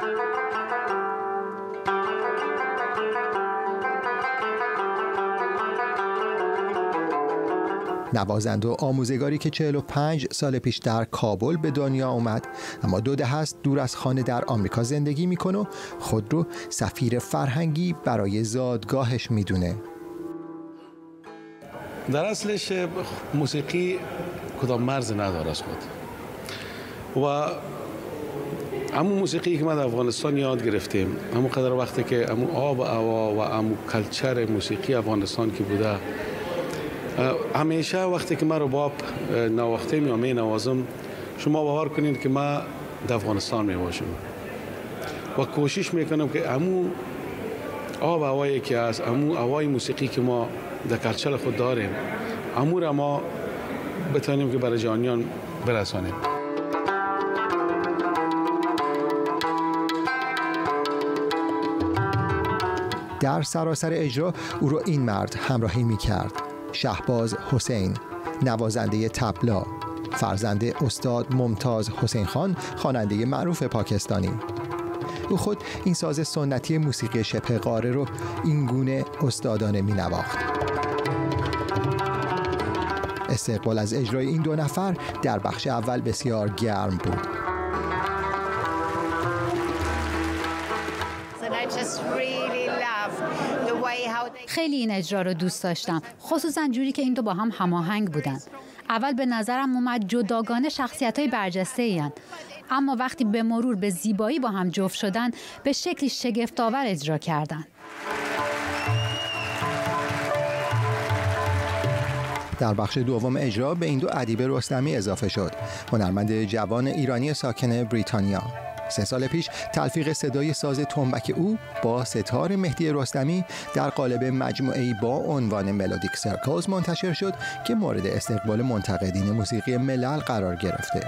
نوازنده و آموزگاری که چهل و پنج سال پیش در کابل به دنیا اومد، اما دو دهه است دور از خانه در آمریکا زندگی میکنه و خود رو سفیر فرهنگی برای زادگاهش میدونه. در اصلش موسیقی کدام مرز نداره از خود و همون موسیقی که ما در افغانستان یاد گرفتیم، همون قدر وقتی که همون آب و هوا و همون کلچر موسیقی افغانستان که بوده، همیشه وقتی که من رباب نواخته میام می نوازم، شما باور کنید که من در افغانستان می باشم و کوشش میکنم که همون آب و هوایی که از همون هوای موسیقی که ما در کلچر خود داریم، همون را ما بتونیم که برای جهانیان برسانیم. در سراسر اجرا او را این مرد همراهی می‌کرد: شهباز حسین، نوازنده طبلا، فرزند استاد ممتاز حسین خان، خواننده معروف پاکستانی. او خود این ساز سنتی موسیقی شبه قاره رو این گونه استادانه می‌نواخت. استقبال از اجرای این دو نفر در بخش اول بسیار گرم بود. خیلی این اجرا رو دوست داشتم، خصوصا جوری که این دو با هم هماهنگ بودن. اول به نظرم اومد جداگانه شخصیت‌های برجسته‌این، اما وقتی به مرور به زیبایی با هم جفت شدن به شکلی شگفت‌آور اجرا کردن. در بخش دوم اجرا به این دو ادیب رستمی اضافه شد: هنرمند جوان ایرانی ساکن بریتانیا. سه سال پیش تلفیق صدای ساز تنبک او با ستار مهدی رستمی در قالب مجموعه‌ای با عنوان ملودیک سرکلز منتشر شد که مورد استقبال منتقدین موسیقی ملل قرار گرفته.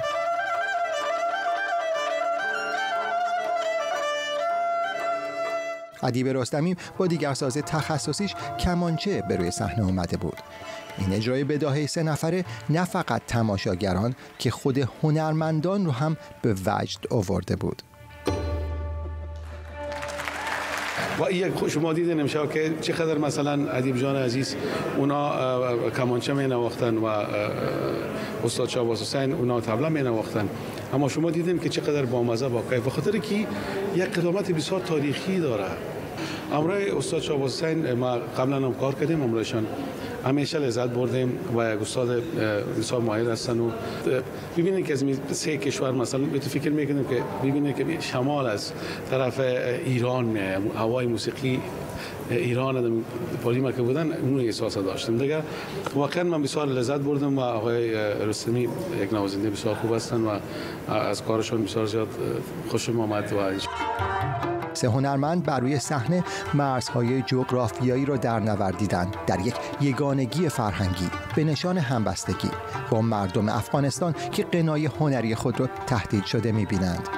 ادیب رستمی با دیگر ساز تخصصیش کمانچه به روی صحنه آمده بود. این اجرای بداهه سه نفره نه فقط تماشاگران که خود هنرمندان رو هم به وجد آورده بود. و یک شما دیدین امشب که چقدر مثلا ادیب جان عزیز اونا کمانچه می نواختن و استاد شهباز حسین اونا طبله می نواختن، اما شما دیدین که چقدر بامزه با کیف، بخاطر که یک قدامت بسیار تاریخی داره. امروز استاد شهباز حسین ما قبلا هم کار کردیم، امروزشان همیشه لذت بردیم و یک استاد بسیار ماهر هستن و ببینید که از سه کشور مثلا به تو فکر میکنیم که ببینید که شمال از طرف ایران میه، هوای موسیقی ایران آدم پلیما که بودن اون احساس داشتیم دیگه. واقعا من بسیار لذت بردم و آقای رستمی یک نوازنده بسیار خوب هستن و از کارشون بسیار زیاد خوشم آمد. و سه هنرمند بر روی صحنه مرزهای جغرافیایی را در نوردیدند در یک یگانگی فرهنگی به نشان همبستگی با مردم افغانستان که غنای هنری خود را تهدید شده می‌بینند.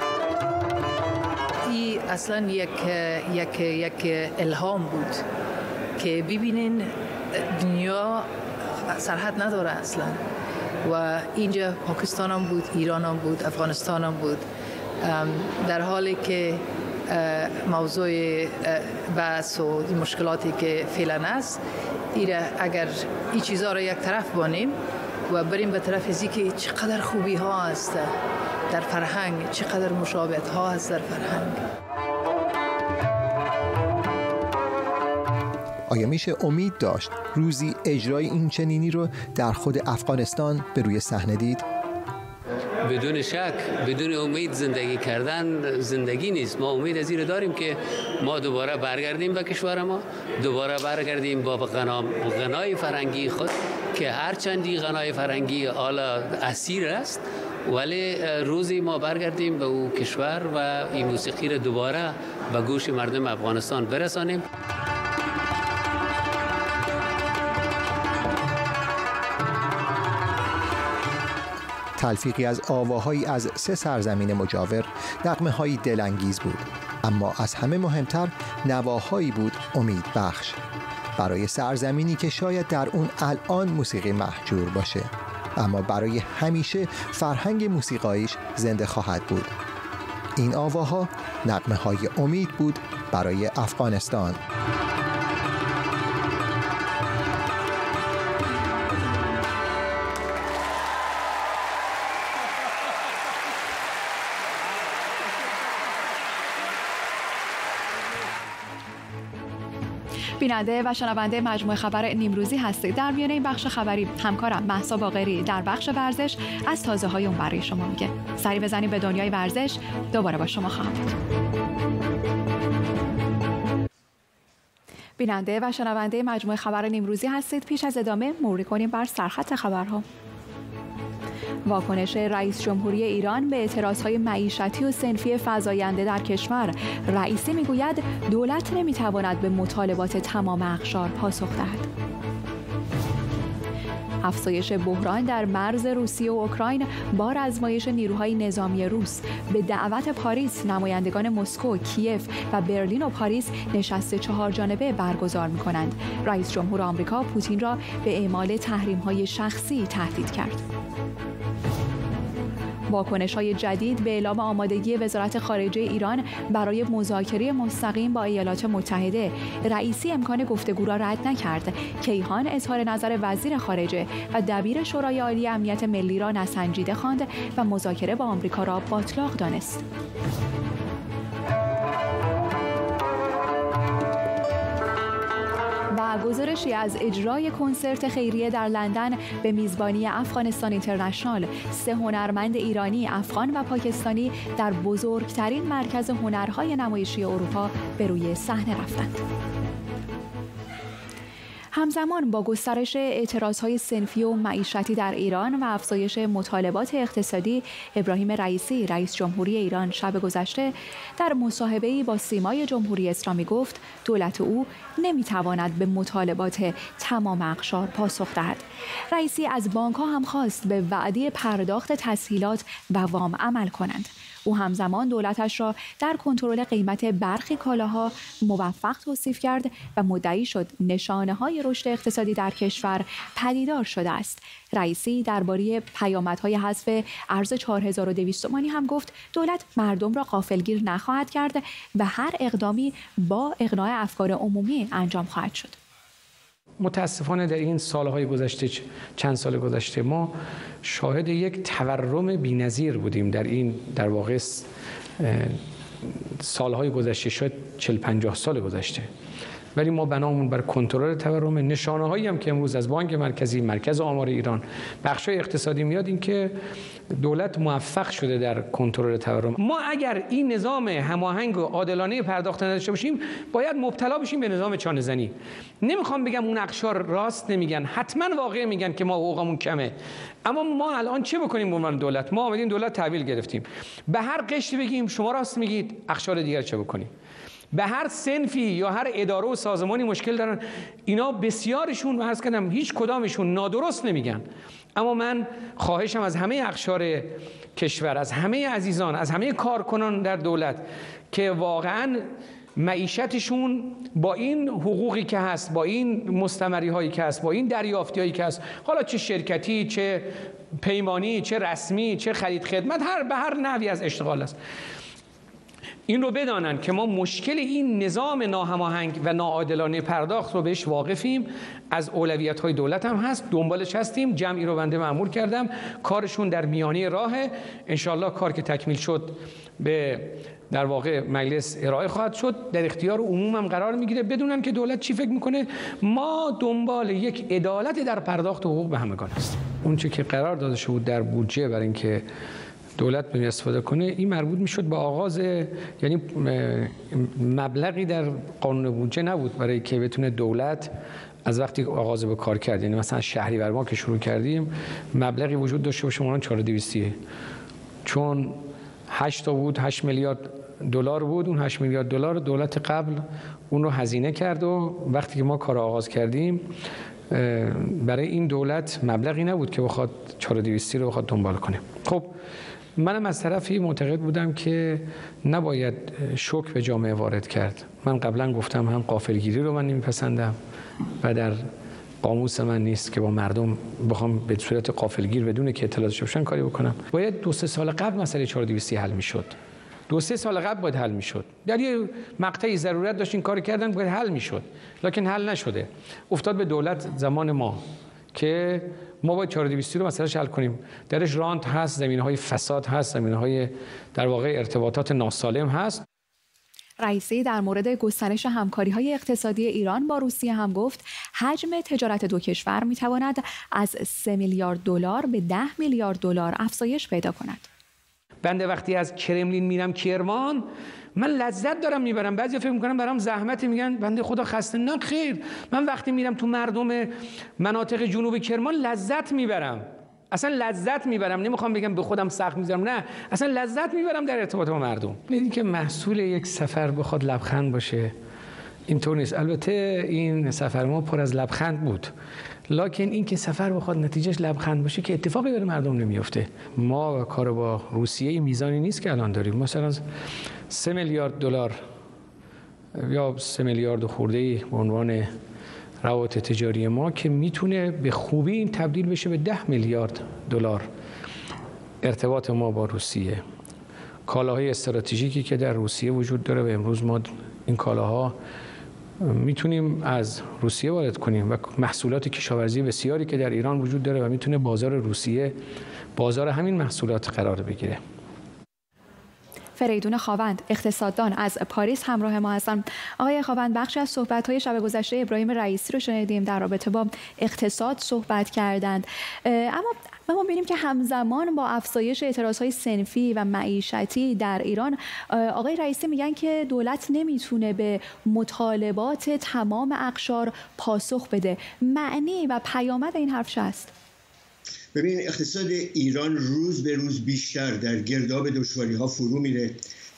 این اصلا یک یک یک الهام بود که ببینین دنیا سرحد نداره اصلا و اینجا پاکستان هم بود، ایران هم بود، افغانستان هم بود، در حالی که موضوع بحث و مشکلاتی که فعلا است، ایره اگر این چیزها را یک طرف بانیم و بریم به طرف ازی که چقدر خوبی ها هست در فرهنگ، چقدر مشابهت ها هست در فرهنگ. آیا میشه امید داشت روزی اجرای این چنینی رو در خود افغانستان به روی صحنه دید؟ بدون شک، بدون امید زندگی کردن زندگی نیست. ما امید از این داریم که ما دوباره برگردیم به کشور ما، دوباره برگردیم با غنای فرهنگی خود که هرچندی غنای فرهنگی حالا اسیر است، ولی روزی ما برگردیم به او کشور و این موسیقی را دوباره به گوش مردم افغانستان برسانیم. تلفیقی از آواهایی از سه سرزمین مجاور، نغمه‌هایی دلانگیز بود، اما از همه مهمتر نواهایی بود امید بخش برای سرزمینی که شاید در اون الان موسیقی مهجور باشه، اما برای همیشه فرهنگ موسیقاییش زنده خواهد بود. این آواها نغمه‌های امید بود برای افغانستان. بیننده و شنونده مجموعه خبر نیمروزی هستید. در میان این بخش خبری همکارم مهسا باقری در بخش ورزش از تازه های اون برای شما میگه. سری بزنیم به دنیای ورزش، دوباره با شما خواهم بود. بیننده و شنونده مجموعه خبر نیمروزی هستید. پیش از ادامه مروری کنیم بر سرخط خبرها. واکنش رئیس جمهوری ایران به اعتراضهای معیشتی و صنفی فزاینده در کشور. رئیسی میگوید دولت نمیتواند به مطالبات تمام اقشار پاسخ دهد. افزایش بحران در مرز روسیه و اوکراین با آزمایش نیروهای نظامی روس. به دعوت پاریس نمایندگان مسکو، کیف و برلین و پاریس نشست چهار جانبه برگزار می‌کنند. رئیس جمهور آمریکا پوتین را به اعمال تحریم‌های شخصی تهدید کرد. واکنش‌های جدید به اعلام آمادگی وزارت خارجه ایران برای مذاکره مستقیم با ایالات متحده. رئیسی امکان گفتگو را رد نکرد. کیهان اظهار نظر وزیر خارجه و دبیر شورای عالی امنیت ملی را نسنجیده خواند و مذاکره با آمریکا را باطلاق دانست. و گزارشی از اجرای کنسرت خیریه در لندن به میزبانی افغانستان اینترنشنال. سه هنرمند ایرانی، افغان و پاکستانی در بزرگترین مرکز هنرهای نمایشی اروپا به روی صحنه رفتند. همزمان با گسترش اعتراضهای صنفی و معیشتی در ایران و افزایش مطالبات اقتصادی، ابراهیم رئیسی رئیس جمهوری ایران شب گذشته در مصاحبه‌ای با سیمای جمهوری اسلامی گفت دولت او نمیتواند به مطالبات تمام اقشار پاسخ دهد. رئیسی از بانک‌ها هم خواست به وعده پرداخت تسهیلات و وام عمل کنند. او همزمان دولتش را در کنترل قیمت برخی کالاها موفق توصیف کرد و مدعی شد نشانه‌های رشد اقتصادی در کشور پدیدار شده است. رئیسی درباره پیامدهای حذف ارز چهار هزار و دویست تومانی هم گفت دولت مردم را غافلگیر نخواهد کرد و هر اقدامی با اقناع افکار عمومی انجام خواهد شد. متاسفانه در این سالهای گذشته، چند سال گذشته، ما شاهد یک تورم بی‌نظیر بودیم. در این در واقع سالهای گذشته، شاید چهل پنجاه سال گذشته، ولی ما بنامون بر کنترل تورم. نشانه هایی هم که امروز از بانک مرکزی، مرکز آمار ایران، بخشای اقتصادی میاد این که دولت موفق شده در کنترل تورم. ما اگر این نظام هماهنگ و عادلانه پرداخت نداشته باشیم، باید مبتلا بشیم به نظام چانه زنی. نمیخوام بگم اون اقشار راست نمیگن، حتما واقعا میگن که ما حقوقمون کمه، اما ما الان چه بکنیم به عنوان دولت؟ ما اومدیم دولت تحویل گرفتیم، به هر قشری بگیم شما راست میگید، اقشار دیگر چه بکنیم؟ به هر صنفی یا هر اداره و سازمانی مشکل دارن، اینا بسیارشون، عرض کردم، هیچ کدامشون نادرست نمیگن. اما من خواهشم از همه اقشار کشور، از همه عزیزان، از همه کارکنان در دولت که واقعاً معیشتشون با این حقوقی که هست، با این مستمری هایی که هست، با این دریافتی هایی که هست، حالا چه شرکتی، چه پیمانی، چه رسمی، چه خرید خدمت، هر به هر نوعی از اشتغال است، این رو بدانن که ما مشکل این نظام ناهماهنگ و ناعادلانه پرداخت رو بهش واقفیم. از اولویت‌های دولت هم هست، دنبالش هستیم. جمعی رو بنده مأمور کردم، کارشون در میانه راهه. انشالله کار که تکمیل شد به در واقع مجلس ارائه خواهد شد، در اختیار عموم هم قرار میگیره. بدونن که دولت چی فکر میکنه. ما دنبال یک عدالت در پرداخت حقوق به همگان هستیم. اون چه که قرار داده شد در بودجه برای اینکه دولت بتونه استفاده کنه، این مربوط میشد به آغاز، یعنی مبلغی در قانون بودجه نبود برای که بتونه دولت از وقتی آغاز به کار کرد، یعنی مثلا شهریور ما که شروع کردیم مبلغی وجود داشته باشه مونان چهار هزار و دویست، چون هشت تا بود، هشت میلیارد دلار بود. اون هشت میلیارد دلار دولت قبل اون رو هزینه کرد و وقتی که ما کار آغاز کردیم برای این دولت مبلغی نبود که بخواد چهار هزار و دویست رو بخواد دنبال کنه. خب منم از طرفی معتقد بودم که نباید شوک به جامعه وارد کرد. من قبلا گفتم هم غافلگیری رو من نمیپسندم و در قاموس من نیست که با مردم بخوام به صورت غافلگیر بدون که اطلاع داشته باشن کاری بکنم. باید دو سه سال قبل مسئله چهار هزار و دویست حل میشد. دو سه سال قبل باید حل میشد. در یه مقطعی ضرورت داشت این کار کردن، باید حل میشد. لکن حل نشده. افتاد به دولت زمان ما که ما باید چهار هزار و دویست رو مسئله حل کنیم. درش رانت هست، زمینه‌های فساد هست، زمینه‌های در واقع ارتباطات ناسالم هست. رئیسی در مورد گسترش همکاری‌های اقتصادی ایران با روسیه هم گفت حجم تجارت دو کشور می‌تواند از سه میلیارد دلار به ده میلیارد دلار افزایش پیدا کند. بنده وقتی از کرملین میرم کرمان، من لذت دارم میبرم. بعضی فکر میکنم برام زحمتی، میگن بنده خدا خسته. نه خیر، من وقتی میرم تو مردم مناطق جنوب کرمان لذت میبرم. اصلا لذت میبرم، نمیخوام بگم به خودم سخت میذارم، نه، اصلا لذت میبرم در ارتباط با مردم. میدونی که محصول یک سفر بخواد لبخند باشه اینطور نیست. البته این سفر ما پر از لبخند بود، لکن این که سفر بخواد نتیجهش لبخند باشه که اتفاقی برای مردم نمیفته. ما کار با روسیه میزانی نیست که الان داریم. مثلا سه میلیارد دلار یا سه میلیارد خورده‌ای به عنوان روابط تجاری ما که میتونه به خوبی این تبدیل بشه به ده میلیارد دلار. ارتباط ما با روسیه، کالاهای استراتژیکی که در روسیه وجود داره و امروز ما این کالاها میتونیم از روسیه وارد کنیم و محصولات کشاورزی بسیاری که در ایران وجود داره و میتونه بازار روسیه بازار همین محصولات قرار بگیره. فریدون خاوند، اقتصاددان از پاریس همراه ما هستن. آقای خاوند، بخشی از صحبت‌های شب گذشته ابراهیم رئیسی رو شنیدیم در رابطه با اقتصاد صحبت کردند، اما ما می‌بینیم که همزمان با افزایش اعتراض‌های صنفی و معیشتی در ایران، آقای رئیسی میگن که دولت نمیتونه به مطالبات تمام اقشار پاسخ بده. معنی و پیامد این حرف چه است؟ ببین، اقتصاد ایران روز به روز بیشتر در گرداب دشواری‌ها فرو میره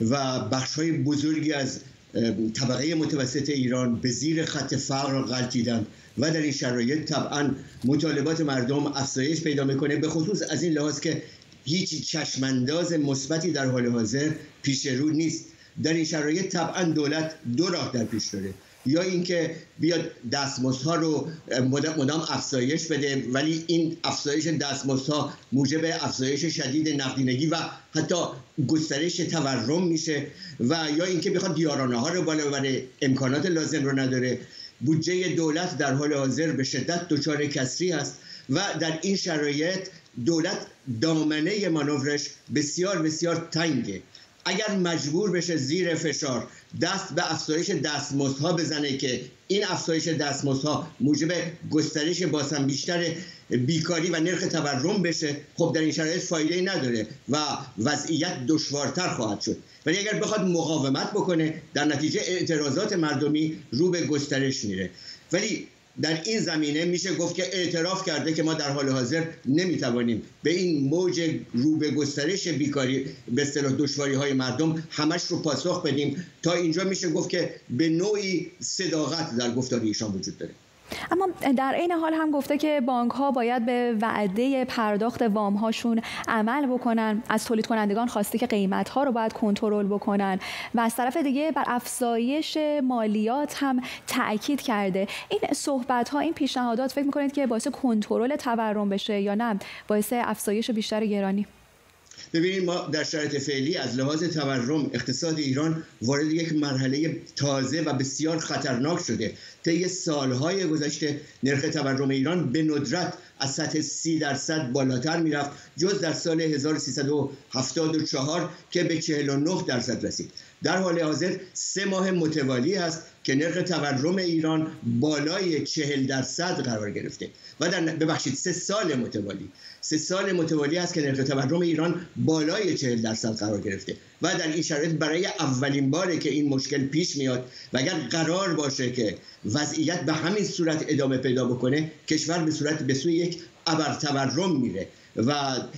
و بخش‌های بزرگی از طبقه متوسط ایران به زیر خط فقر غلتیدن و در این شرایط طبعا مطالبات مردم افزایش پیدا میکنه، به خصوص از این لحاظ که هیچ چشمانداز مثبتی در حال حاضر پیش رو نیست. در این شرایط طبعا دولت دو راه در پیش داره، یا اینکه بیاد دستمزدها رو مدام افزایش بده، ولی این افزایش دستمزدها موجب افزایش شدید نقدینگی و حتی گسترش تورم میشه، و یا اینکه بخواد یارانه ها رو بالا ببره، امکانات لازم رو نداره. بودجه دولت در حال حاضر به شدت دچار کسری است و در این شرایط دولت دامنه مانورش بسیار بسیار تنگه. اگر مجبور بشه زیر فشار دست به افزایش دستمزدها بزنه که این افزایش دستمزدها موجب گسترش بازم بیشتر بیکاری و نرخ تورم بشه، خب در این شرایط فایده‌ای نداره و وضعیت دشوارتر خواهد شد. ولی اگر بخواد مقاومت بکنه، در نتیجه اعتراضات مردمی رو به گسترش میره. ولی در این زمینه میشه گفت که اعتراف کرده که ما در حال حاضر نمیتوانیم به این موج رو به گسترش بیکاری، به اصطلاح دشواری‌های مردم همش رو پاسخ بدیم. تا اینجا میشه گفت که به نوعی صداقت در گفتار ایشان وجود داره. اما در این حال هم گفته که بانک‌ها باید به وعده پرداخت وام‌هاشون عمل بکنن. از تولید کنندگان خواسته که قیمت‌ها رو باید کنترل بکنن و از طرف دیگه بر افزایش مالیات هم تأکید کرده. این صحبت‌ها، این پیشنهادات فکر می‌کنید که باعث کنترل تورم بشه یا نه باعث افزایش بیشتر گرانی؟ ببینید، ما در شرایط فعلی از لحاظ تورم اقتصاد ایران وارد یک مرحله تازه و بسیار خطرناک شده. طی سالهای گذشته نرخ تورم ایران به ندرت از سطح سی درصد بالاتر میرفت، جز در سال هزار و سیصد و هفتاد و چهار که به چهل و نه درصد رسید. در حال حاضر سه ماه متوالی است که نرخ تورم ایران بالای چهل درصد قرار گرفته و در ببخشید سه سال متوالی سه سال متوالی است که نرخ تورم ایران بالای چهل درصد قرار گرفته و در این شرایط برای اولین باره که این مشکل پیش میاد و اگر قرار باشه که وضعیت به همین صورت ادامه پیدا بکنه، کشور به صورت به سوی یک ابرتورم میره و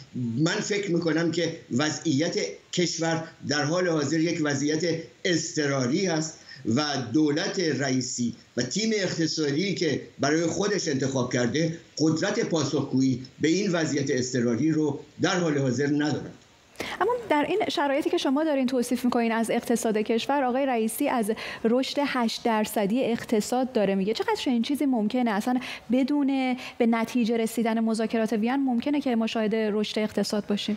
من فکر میکنم که وضعیت کشور در حال حاضر یک وضعیت اضطراری است و دولت رئیسی و تیم اقتصادی که برای خودش انتخاب کرده قدرت پاسخگویی به این وضعیت اضطراری رو در حال حاضر ندارند. اما در این شرایطی که شما دارین توصیف میکنین از اقتصاد کشور، آقای رئیسی از رشد هشت درصدی اقتصاد داره میگه. چقدر این چیزی ممکنه؟ اصلا بدون به نتیجه رسیدن مذاکرات وین ممکنه که ما شاهد رشد اقتصاد باشیم؟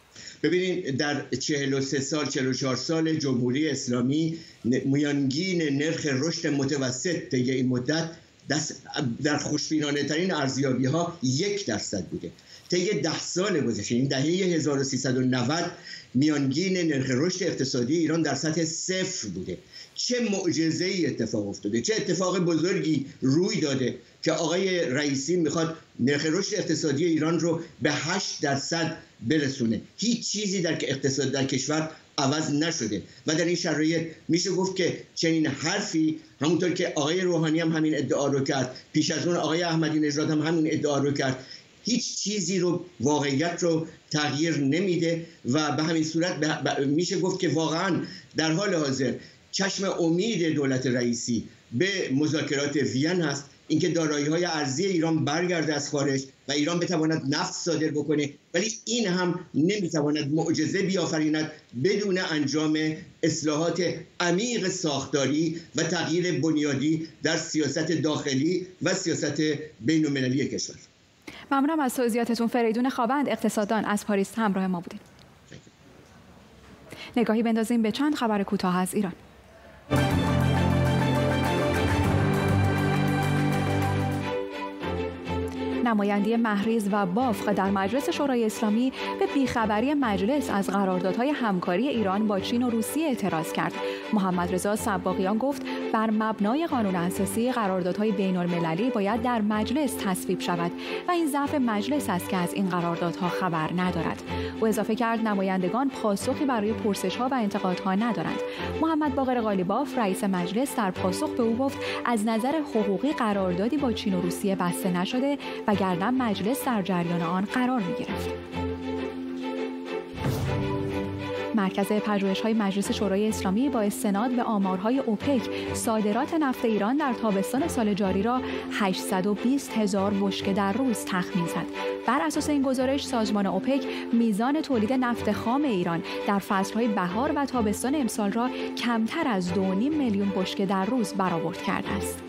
ببینید، در چهل و سه سال چهل و چهار سال جمهوری اسلامی میانگین نرخ رشد متوسط طی این مدت در خوشبینانه ترین ارزیابی ها یک درصد بوده. طی ده سال گذشته، این دهه هزار و سیصد و نود، میانگین نرخ رشد اقتصادی ایران در سطح صفر بوده. چه معجزه‌ای اتفاق افتاده، چه اتفاق بزرگی روی داده که آقای رئیسی میخواد نرخ رشد اقتصادی ایران رو به هشت درصد برسونه. هیچ چیزی در اقتصاد در کشور عوض نشده و در این شرایط میشه گفت که چنین حرفی، همونطور که آقای روحانی هم همین ادعا رو کرد، پیش از اون آقای احمدی نژاد هم همین ادعا رو کرد، هیچ چیزی رو، واقعیت رو تغییر نمیده و به همین صورت میشه گفت که واقعا در حال حاضر چشم امید دولت رئیسی به مذاکرات وین هست اینکه دارایی‌های ارزی ایران برگرده از خارج و ایران بتواند نفت صادر بکنه، ولی این هم نمیتواند معجزه بیافریند بدون انجام اصلاحات عمیق ساختاری و تغییر بنیادی در سیاست داخلی و سیاست بین‌المللی کشور. ممنونم از توضیحاتتون. فریدون خاوند، اقتصاددان، از پاریس همراه ما بودید. نگاهی بندازیم به چند خبر کوتاه از ایران. نمایندی محریز و بافق در مجلس شورای اسلامی به بیخبری مجلس از قراردادهای همکاری ایران با چین و روسیه اعتراض کرد. محمد رضا سباقیان گفت بر مبنای قانون اساسی قراردادهای بین‌المللی باید در مجلس تصویب شود و این ضعف مجلس است که از این قراردادها خبر ندارد. او اضافه کرد نمایندگان پاسخی برای پرسش‌ها و انتقادها ندارند. محمد باقر قالیباف رئیس مجلس در پاسخ به او گفت از نظر حقوقی قراردادی با چین و روسیه بسته نشده و وگرنه مجلس در جریان آن قرار می‌گرفت. مرکز پژوهش‌های مجلس شورای اسلامی با استناد به آمارهای اوپک صادرات نفت ایران در تابستان سال جاری را هشتصد و بیست هزار بشکه در روز تخمین زد. بر اساس این گزارش سازمان اوپک میزان تولید نفت خام ایران در فصل‌های بهار و تابستان امسال را کمتر از دو و نیم میلیون بشکه در روز برآورد کرده است.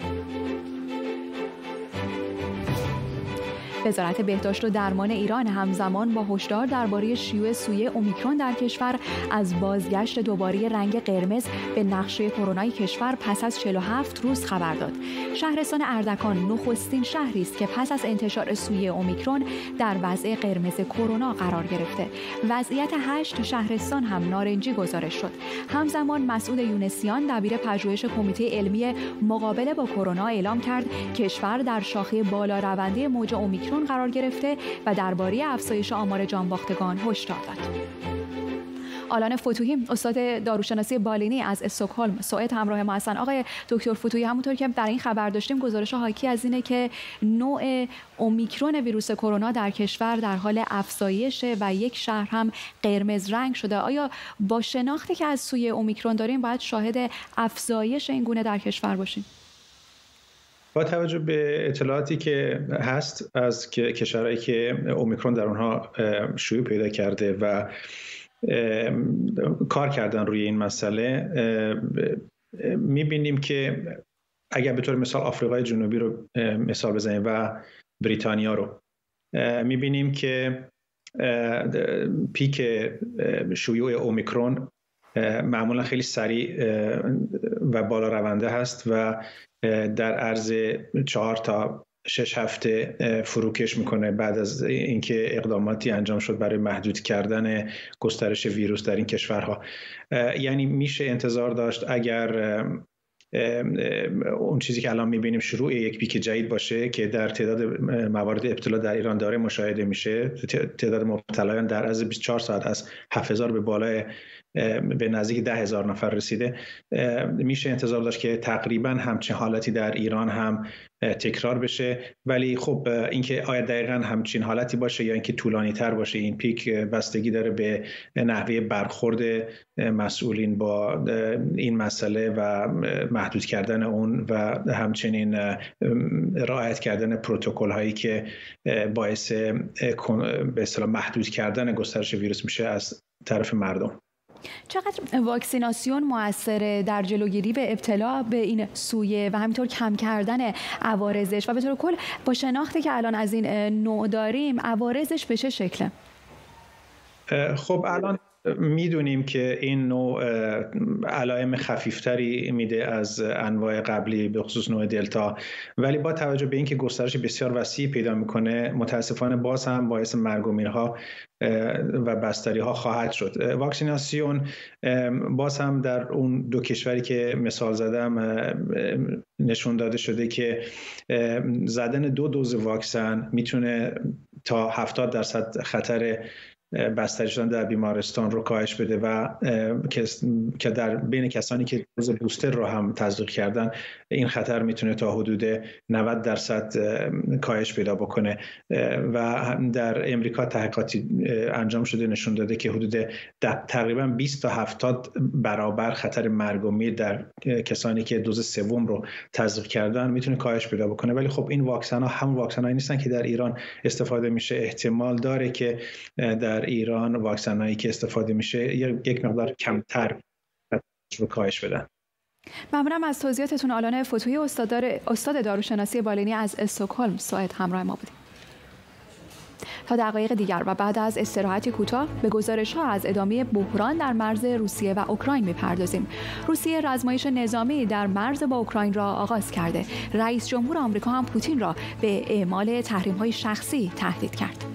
وزارت بهداشت و درمان ایران همزمان با هشدار درباره شیوع سویه اومیکرون در کشور از بازگشت دوباره رنگ قرمز به نقشه کرونای کشور پس از چهل و هفت روز خبر داد. شهرستان اردکان نخستین شهری است که پس از انتشار سویه اومیکرون در وضع قرمز کرونا قرار گرفته. وضعیت هشت شهرستان هم نارنجی گزارش شد. همزمان مسعود یونسیان دبیر پژوهش کمیته علمی مقابله با کرونا اعلام کرد کشور در شاخه بالا رونده موج اومیکرون قرار گرفته و درباره افزایش آمار جانباختگان هشدار داد. آلان فتوحی استاد داروشناسی بالینی از استکهلم سوئد همراه ما هستند. آقای دکتر فتوحی، همونطور که در این خبر داشتیم گزارش حاکی از اینه که نوع اومیکرون ویروس کرونا در کشور در حال افزایش و یک شهر هم قرمز رنگ شده. آیا با شناختی که از سوی اومیکرون داریم باید شاهد افزایش این گونه در کشور باشیم؟ با توجه به اطلاعاتی که هست از کشورهایی که اومیکرون در اونها شیوع پیدا کرده و کار کردن روی این مسئله، می‌بینیم که اگر به طور مثال آفریقای جنوبی رو مثال بزنیم و بریتانیا رو، می‌بینیم که پیک شیوع اومیکرون معمولا خیلی سریع و بالا رونده هست و در عرض چهار تا شش هفته فروکش میکنه بعد از اینکه اقداماتی انجام شد برای محدود کردن گسترش ویروس در این کشورها. یعنی میشه انتظار داشت اگر اون چیزی که الان میبینیم شروع یک پیک جدید باشه که در تعداد موارد ابتلا در ایران داره مشاهده میشه، تعداد مبتلایان در عرض بیست و چهار ساعت از هفت هزار به بالای به نزدیک ده هزار نفر رسیده، میشه انتظار داشت که تقریبا همچین حالتی در ایران هم تکرار بشه. ولی خب اینکه آیا دقیقاً همچین حالتی باشه یا اینکه طولانی تر باشه این پیک بستگی داره به نحوه برخورد مسئولین با این مسئله و محدود کردن اون و همچنین رعایت کردن پروتکل هایی که باعث به اصطلاح محدود کردن گسترش ویروس میشه از طرف مردم. چقدر واکسیناسیون موثره در جلوگیری به ابتلا به این سویه و همینطور کم کردن عوارضش و به طور کل با شناختی که الان از این نوع داریم عوارضش به چه شکله؟ خب الان میدونیم که این نوع علائم خفیفتری میده از انواع قبلی به خصوص نوع دلتا، ولی با توجه به اینکه گسترش بسیار وسیع پیدا میکنه متاسفانه باز هم باعث مرگ و میرها و بستری ها خواهد شد. واکسیناسیون باز هم در اون دو کشوری که مثال زدم نشون داده شده که زدن دو دوز واکسن میتونه تا هفتاد درصد خطر بستری شدن در بیمارستان رو کاهش بده و که در بین کسانی که دوز بوستر رو هم تزریق کردن این خطر میتونه تا حدود نود درصد کاهش پیدا بکنه و در امریکا تحقیقاتی انجام شده نشون داده که حدود تقریبا بیست تا هفتاد برابر خطر مرگ و میر در کسانی که دوز سوم رو تزریق کردن میتونه کاهش پیدا بکنه. ولی خب این واکسن ها همون واکسن هایی نیستن که در ایران استفاده میشه. احتمال داره که در ایران واکسن هایی که استفاده میشه یک مقدار کمتر رو کاهش بدن. ممنونم از توضیحاتتون. آلان فتوحی استاد استاد داروشناسی بالینی از استکهلم سوئد همراه ما بودیم. تا دقایق دیگر و بعد از استراحتی کوتاه به گزارش‌ها از ادامه بحران در مرز روسیه و اوکراین می‌پردازیم. روسیه رزمایش نظامی در مرز با اوکراین را آغاز کرده. رئیس جمهور آمریکا هم پوتین را به اعمال تحریم‌های شخصی تهدید کرد.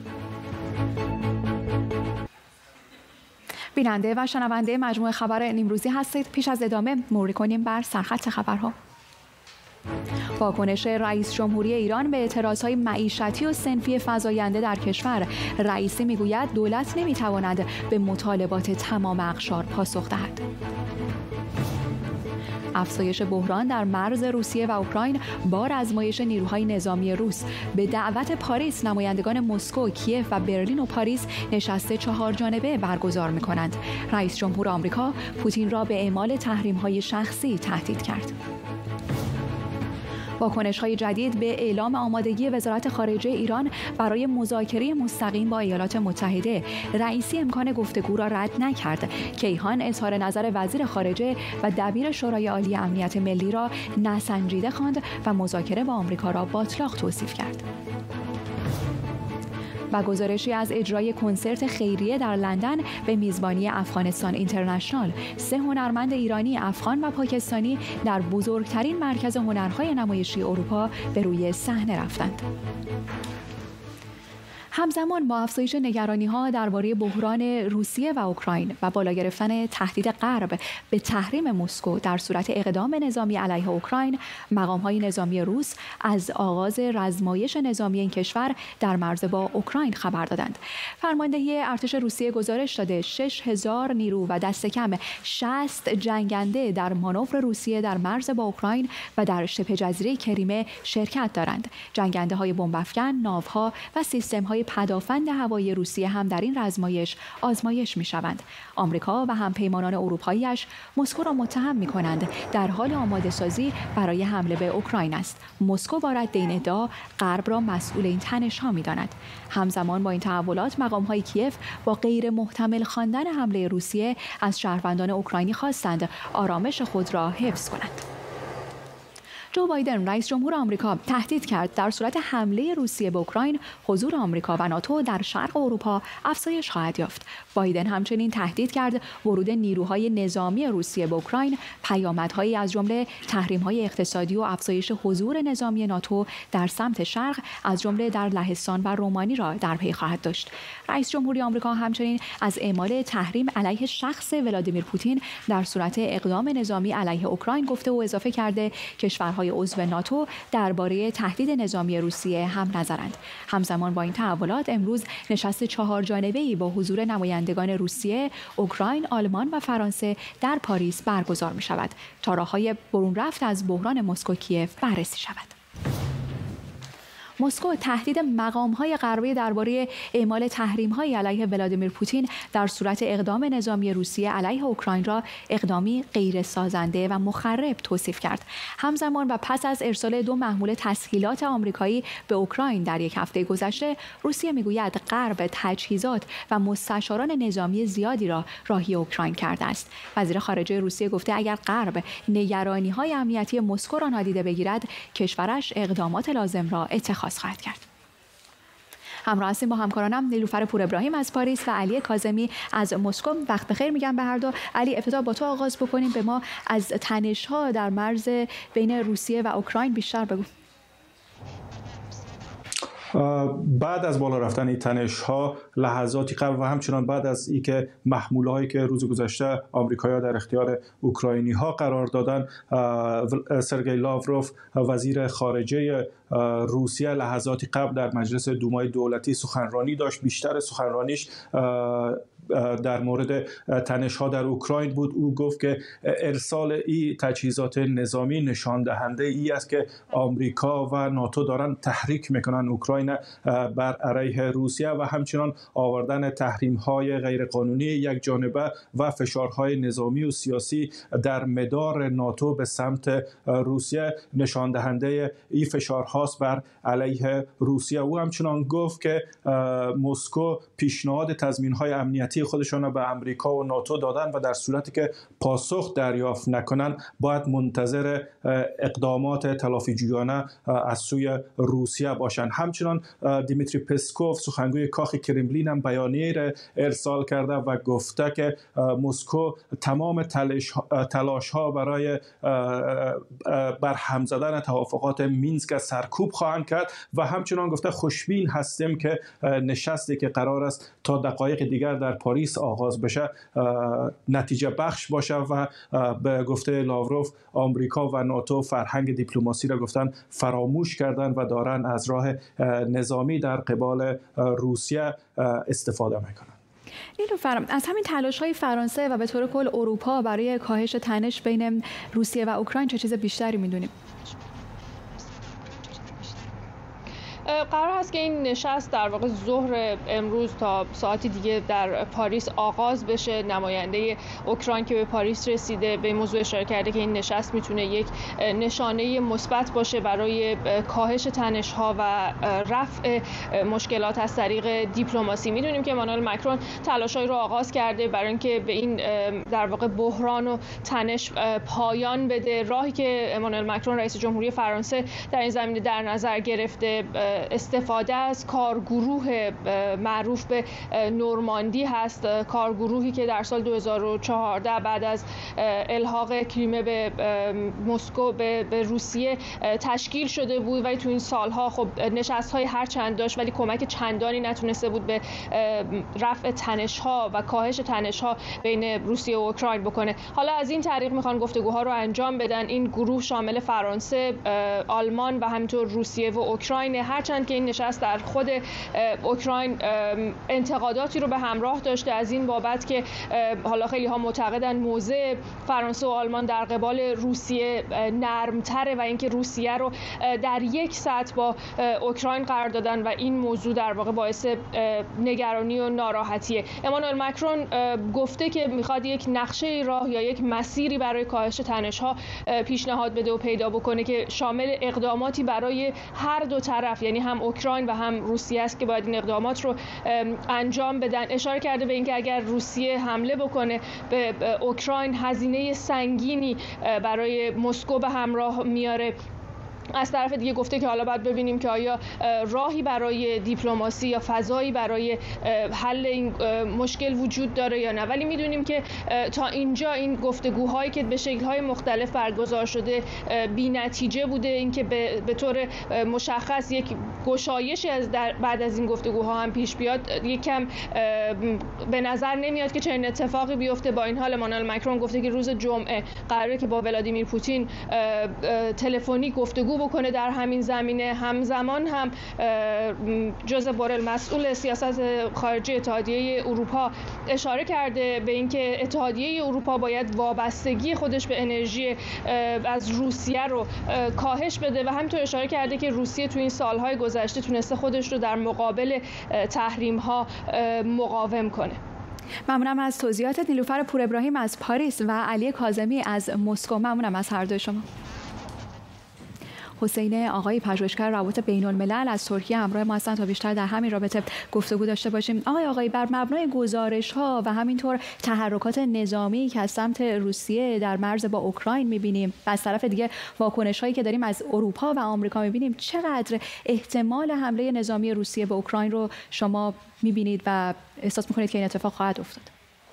بیننده و شنونده مجموعه خبر نیمروزی هستید. پیش از ادامه مروری کنیم بر سرخط خبرها. واکنش رئیس جمهوری ایران به اعتراضهای معیشتی و صنفی فزاینده در کشور. رئیسی میگوید دولت نمیتواند به مطالبات تمام اقشار پاسخ دهد. افزایش بحران در مرز روسیه و اوکراین با آزمایش نیروهای نظامی روس. به دعوت پاریس نمایندگان مسکو، کیف و برلین و پاریس نشست چهار جانبه برگزار می‌کنند. رئیس جمهور آمریکا پوتین را به اعمال تحریم‌های شخصی تهدید کرد. واکنش‌های جدید به اعلام آمادگی وزارت خارجه ایران برای مذاکره مستقیم با ایالات متحده. رئیسی امکان گفتگو را رد نکرد. کیهان اظهار نظر وزیر خارجه و دبیر شورای عالی امنیت ملی را ناسنجیده خواند و مذاکره با آمریکا را باطلاق توصیف کرد. و گزارشی از اجرای کنسرت خیریه در لندن به میزبانی افغانستان اینترنشنال. سه هنرمند ایرانی، افغان و پاکستانی در بزرگترین مرکز هنرهای نمایشی اروپا به روی صحنه رفتند. همزمان با افزایش نگرانی‌ها درباره بحران روسیه و اوکراین و بالا گرفتن تهدید غرب به تحریم مسکو در صورت اقدام نظامی علیه اوکراین، مقام‌های نظامی روس از آغاز رزمایش نظامی این کشور در مرز با اوکراین خبر دادند. فرماندهی ارتش روسیه گزارش داده شش هزار نیرو و دست کم شصت جنگنده در مانور روسیه در مرز با اوکراین و در شبه جزیره کریمه شرکت دارند. جنگنده‌های بمب‌افکن، ناوها و سیستم‌های پدافند هوایی روسیه هم در این رزمایش آزمایش می‌شوند. آمریکا و همپیمانان اروپایی‌اش مسکو را متهم می‌کنند در حال آماده‌سازی برای حمله به اوکراین است. مسکو با رد این ادعا غرب را مسئول این تنش‌ها می‌داند. همزمان با این تحولات مقام‌های کیف با غیر محتمل خواندن حمله روسیه از شهروندان اوکراینی خواستند آرامش خود را حفظ کنند. جو بایدن رئیس جمهور آمریکا تهدید کرد در صورت حمله روسیه به اوکراین حضور آمریکا و ناتو در شرق اروپا افزایش خواهد یافت. بایدن همچنین تهدید کرد ورود نیروهای نظامی روسیه به اوکراین پیامدهایی از جمله تحریم‌های اقتصادی و افزایش حضور نظامی ناتو در سمت شرق از جمله در لهستان و رومانی را در پی خواهد داشت. رئیس جمهوری آمریکا همچنین از اعمال تحریم علیه شخص ولادیمیر پوتین در صورت اقدام نظامی علیه اوکراین گفته و اضافه کرده کشورهای عضو ناتو درباره تهدید نظامی روسیه هم نظرند. همزمان با این تحولات امروز نشست چهار جانبه‌ای با حضور نمایندگان روسیه، اوکراین، آلمان و فرانسه در پاریس برگزار می شود تا راه‌های برون رفت از بحران مسکو کیف بررسی شود. مسکو تهدید مقام‌های غربی درباره اعمال تحریم‌های علیه ولادیمیر پوتین در صورت اقدام نظامی روسیه علیه اوکراین را اقدامی غیر سازنده و مخرب توصیف کرد. همزمان و پس از ارسال دو محمول تسهیلات آمریکایی به اوکراین در یک هفته گذشته، روسیه میگوید غرب تجهیزات و مستشاران نظامی زیادی را راهی اوکراین کرده است. وزیر خارجه روسیه گفته اگر غرب نگرانی‌های امنیتی مسکو را نادیده بگیرد، کشورش اقدامات لازم را اتخاذ خواهد کرد. همراه هستیم با همکارانم نیلوفر پور ابراهیم از پاریس و علی کاظمی از مسکو. وقت بخیر میگم به هر دو. علی، ابتدا با تو آغاز بکنیم، به ما از تنش‌ها در مرز بین روسیه و اوکراین بیشتر بگو. بعد از بالا رفتن این تنش ها لحظاتی قبل و همچنان بعد از اینکه محموله هایی که روز گذشته آمریکایی‌ها در اختیار اوکراینی ها قرار دادن، سرگئی لاوروف وزیر خارجه روسیه لحظاتی قبل در مجلس دومای دولتی سخنرانی داشت. بیشتر سخنرانیش در مورد تنش ها در اوکراین بود. او گفت که ارسال این تجهیزات نظامی نشان دهنده ای است که آمریکا و ناتو دارن تحریک میکنن اوکراین بر علیه روسیه و همچنان آوردن تحریم های غیر قانونی یک جانبه و فشارهای نظامی و سیاسی در مدار ناتو به سمت روسیه نشان دهنده این فشارهاست بر علیه روسیه. او همچنان گفت که مسکو پیشنهاد تضمین های امنیتی خودشان به امریکا و ناتو دادن و در صورتی که پاسخ دریافت نکنن باید منتظر اقدامات تلافیجویانه از سوی روسیه باشند. همچنان دیمیتری پسکوف سخنگوی کاخ کرملین هم بیانیه را ارسال کرده و گفته که مسکو تمام تلاش ها برای برهم زدن توافقات مینسک سرکوب خواهند کرد و همچنان گفته خوشبین هستیم که نشستی که قرار است تا دقایق دیگر در پاریس آغاز بشه نتیجه بخش باشه و به گفته لاوروف آمریکا و ناتو فرهنگ دیپلماسی را گفتن فراموش کردن و دارن از راه نظامی در قبال روسیه استفاده میکنن. نیلوفر، از همین تلاش‌های فرانسه و به طور کل اروپا برای کاهش تنش بین روسیه و اوکراین چه چیز بیشتری میدونیم؟ قرار هست که این نشست در واقع ظهر امروز تا ساعتی دیگه در پاریس آغاز بشه. نماینده اوکراین که به پاریس رسیده به این موضوع اشاره کرده که این نشست میتونه یک نشانه مثبت باشه برای کاهش تنش‌ها و رفع مشکلات از طریق دیپلماسی. میدونیم که امانوئل مکرون تلاش‌هایی رو آغاز کرده برای اینکه به این در واقع بحران و تنش پایان بده. راهی که امانوئل مکرون رئیس جمهوری فرانسه در این زمینه در نظر گرفته استفاده از کارگروه معروف به نورماندی هست، کارگروهی که در سال دو هزار و چهارده بعد از الحاق کریمه به مسکو به روسیه تشکیل شده بود ولی تو این سالها خب نشست‌های هر چند داشت ولی کمک چندانی نتونسته بود به رفع تنش‌ها و کاهش تنش‌ها بین روسیه و اوکراین بکنه. حالا از این طریق میخوان گفتگوها رو انجام بدن. این گروه شامل فرانسه، آلمان و همینطور روسیه و اوکراین، هرچند که این نشست در خود اوکراین انتقاداتی رو به همراه داشته از این بابت که حالا خیلی ها معتقدن موضع فرانسه و آلمان در قبال روسیه نرمتره و اینکه روسیه رو در یک سطح با اوکراین قرار دادن و این موضوع در واقع باعث نگرانی و ناراحتیه. امانوئل مکرون گفته که میخواد یک نقشه راه یا یک مسیری برای کاهش تنش‌ها پیشنهاد بده و پیدا بکنه که شامل اقداماتی برای هر دو طرف یعنی هم اوکراین و هم روسیه است که باید این اقدامات رو انجام بدن. اشاره کرده به اینکه اگر روسیه حمله بکنه به اوکراین هزینه سنگینی برای مسکو به همراه میاره. از طرف دیگه گفته که حالا باید ببینیم که آیا راهی برای دیپلماسی یا فضایی برای حل این مشکل وجود داره یا نه، ولی میدونیم که تا اینجا این گفتگوهایی که به شکل‌های مختلف برگزار شده بی نتیجه بوده. اینکه به طور مشخص یک گشایشی از بعد از این گفتگوها هم پیش بیاد یکم به نظر نمیاد که چنین اتفاقی بیفته. با این حال امانوئل مکرون گفته که روز جمعه قراره که با ولادیمیر پوتین تلفنی گفتگو بکنه در همین زمینه. همزمان هم جوزپ بورل مسئول سیاست خارجی اتحادیه اروپا اشاره کرده به اینکه اتحادیه اروپا باید وابستگی خودش به انرژی از روسیه رو کاهش بده و همینطور اشاره کرده که روسیه تو این سالهای گذشته تونسته خودش رو در مقابل تحریم‌ها مقاوم کنه. ممنونم از توضیحاتت. نیلوفر پور ابراهیم از پاریس و علی کاظمی از مسکو. ممنونم از هر دوی شما. حسین آقای پژوهشگر روابط بین الملل از ترکیه همراه ما هستند تا بیشتر در همین رابطه گفتگو داشته باشیم. آقای آقای بر مبنای گزارش‌ها و همینطور تحرکات نظامی که از سمت روسیه در مرز با اوکراین می‌بینیم و از طرف دیگه واکنش‌هایی که داریم از اروپا و آمریکا می‌بینیم، چقدر احتمال حمله نظامی روسیه به اوکراین رو شما می‌بینید و احساس می‌کنید که این اتفاق خواهد افتاد؟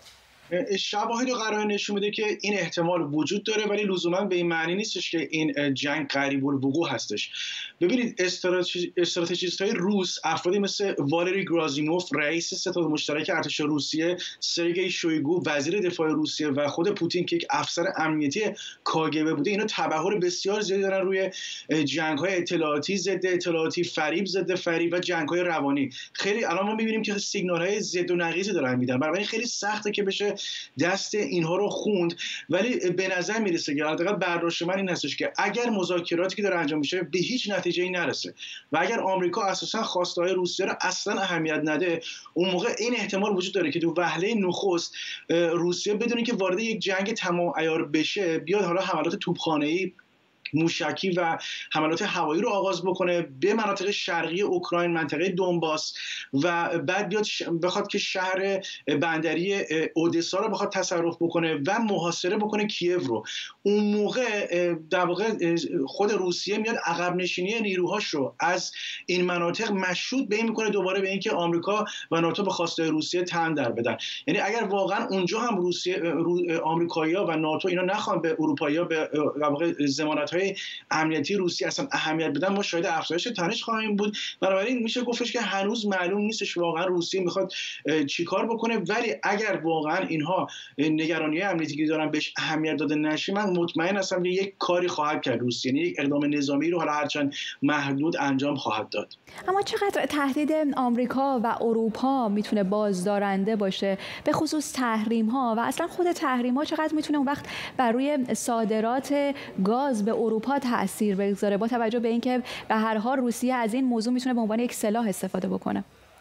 شواهد قرار نشون میده که این احتمال وجود داره، ولی لزوما به این معنی نیستش که این جنگ قریب الوقوع هستش. ببینید استراتژیست‌های روس، افرادی مثل والری گرازیموف رئیس ستاد مشترک ارتش روسیه، سرگئی شویگو وزیر دفاع روسیه و خود پوتین که یک افسر امنیتی کاگبه بوده، اینا تبحر بسیار زیادی دارن روی جنگ‌های اطلاعاتی ضد اطلاعاتی، فریب ضد فریب و جنگ‌های روانی. خیلی الان ما می‌بینیم که سیگنال‌های ضد و نقیضی دارن میدن، بنابراین خیلی سخته که بشه دست اینها رو خوند. ولی به نظر میرسه که حداقل برداشت من این هستش که اگر مذاکراتی که داره انجام میشه به هیچ نتیجه‌ای نرسه و اگر آمریکا اساسا خواسته‌های روسیه رو اصلا اهمیت نده، اون موقع این احتمال وجود داره که تو وهله نخست روسیه بدون اینکه وارد یک جنگ تمام عیار بشه بیاد حالا حملات توپخانه‌ای، موشکی و حملات هوایی رو آغاز بکنه به مناطق شرقی اوکراین، منطقه دونباس، و بعد بیاد بخواد که شهر بندری اودسا رو بخواد تصرف بکنه و محاصره بکنه کیև رو. اون موقع در واقع خود روسیه میاد عقب نشینی نیروهاش رو از این مناطق مشروط به این میکنه دوباره به اینکه آمریکا و ناتو به خواسته روسیه تن در بدن. یعنی اگر واقعا اونجا هم روسیه آمریکایی‌ها و ناتو اینا نخوان به اروپایی‌ها به واقع ضمانت امنیتی روسیه اصلا اهمیت بدن، ما شاهد افزایش تنش خواهیم بود. بنابراین میشه گفتش که هنوز معلوم نیستش واقعا روسیه میخواد چیکار بکنه، ولی اگر واقعا اینها نگرانی امنیتی که دارن بهش اهمیت داده نشه، من مطمئن هستم که یک کاری خواهد کرد روسیه، یعنی یک اقدام نظامی رو حالا هرچند محدود انجام خواهد داد. اما چقدر تهدید آمریکا و اروپا میتونه بازدارنده باشه، به خصوص تحریم ها و اصلا خود تحریم ها چقدر میتونه اون وقت بر روی صادرات گاز به اروپا تأثیر بگذاره، با توجه به اینکه به هر حال روسیه از این موضوع میتونه به عنوان یک سلاح استفاده بکنه؟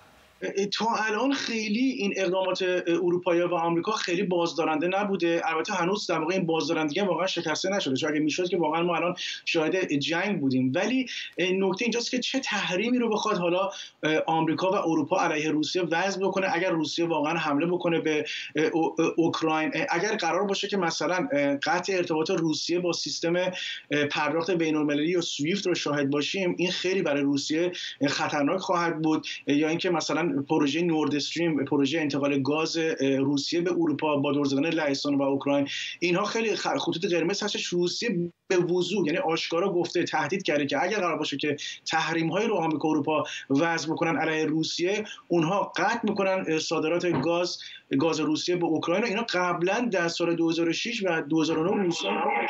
تا الان خیلی این اقدامات اروپایی و آمریکا خیلی بازدارنده نبوده. البته هنوز در واقع این بازدارندگی واقعا شکسته نشده، چون اگه میشد که واقعا ما الان شاهد جنگ بودیم. ولی نکته اینجاست که چه تحریمی رو بخواد حالا آمریکا و اروپا علیه روسیه وضع بکنه اگر روسیه واقعا حمله بکنه به اوکراین. اگر قرار باشه که مثلا قطع ارتباط روسیه با سیستم پرداخت بین‌المللی یا سویفت رو شاهد باشیم، این خیلی برای روسیه خطرناک خواهد بود. یا اینکه مثلا پروژه نورد استریم، پروژه انتقال گاز روسیه به اروپا با دور زدن لهستان و اوکراین، اینها خیلی خطوط قرمز هستش. روسیه به وضوح یعنی آشکارا گفته، تهدید کرده که اگر قرار باشه که تحریم های رو آمریکا و اروپا وضع بکنن علیه روسیه، اونها قطع میکنن صادرات گاز گاز روسیه به اوکراین. و اینا قبلا در سال دو هزار و شش و دو هزار و نه روسیه،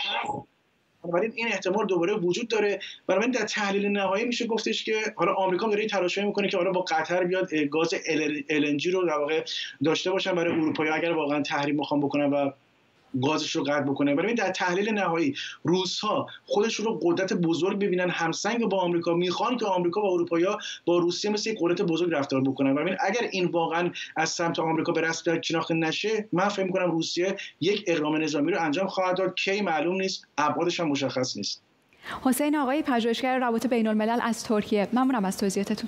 بنابراین این احتمال دوباره وجود داره. بنابراین در تحلیل نهایی میشه گفتش که حالا آمریکا داره تلاشی میکنه که حالا با قطر بیاد گاز ال ان جی رو در واقع داشته باشن برای اروپایی اگر واقعا تحریم بخوام بکنن و گازش رو قطع بکنه. بنابراین در تحلیل نهایی روس‌ها خودشون رو قدرت بزرگ ببینن، همسنگ با آمریکا، میخوان که آمریکا و اروپایی‌ها با روسیه مثل یک قدرت بزرگ رفتار بکنن. بنابراین اگر این واقعا از سمت آمریکا به رسمیت شناخته نشه، من فکر می‌کنم روسیه یک اقدام نظامی رو انجام خواهد داد. کی معلوم نیست، ابعادش هم مشخص نیست. حسین آقایی، پژوهشگر روابط بین‌الملل از ترکیه، ممنونم از توضیحاتتون.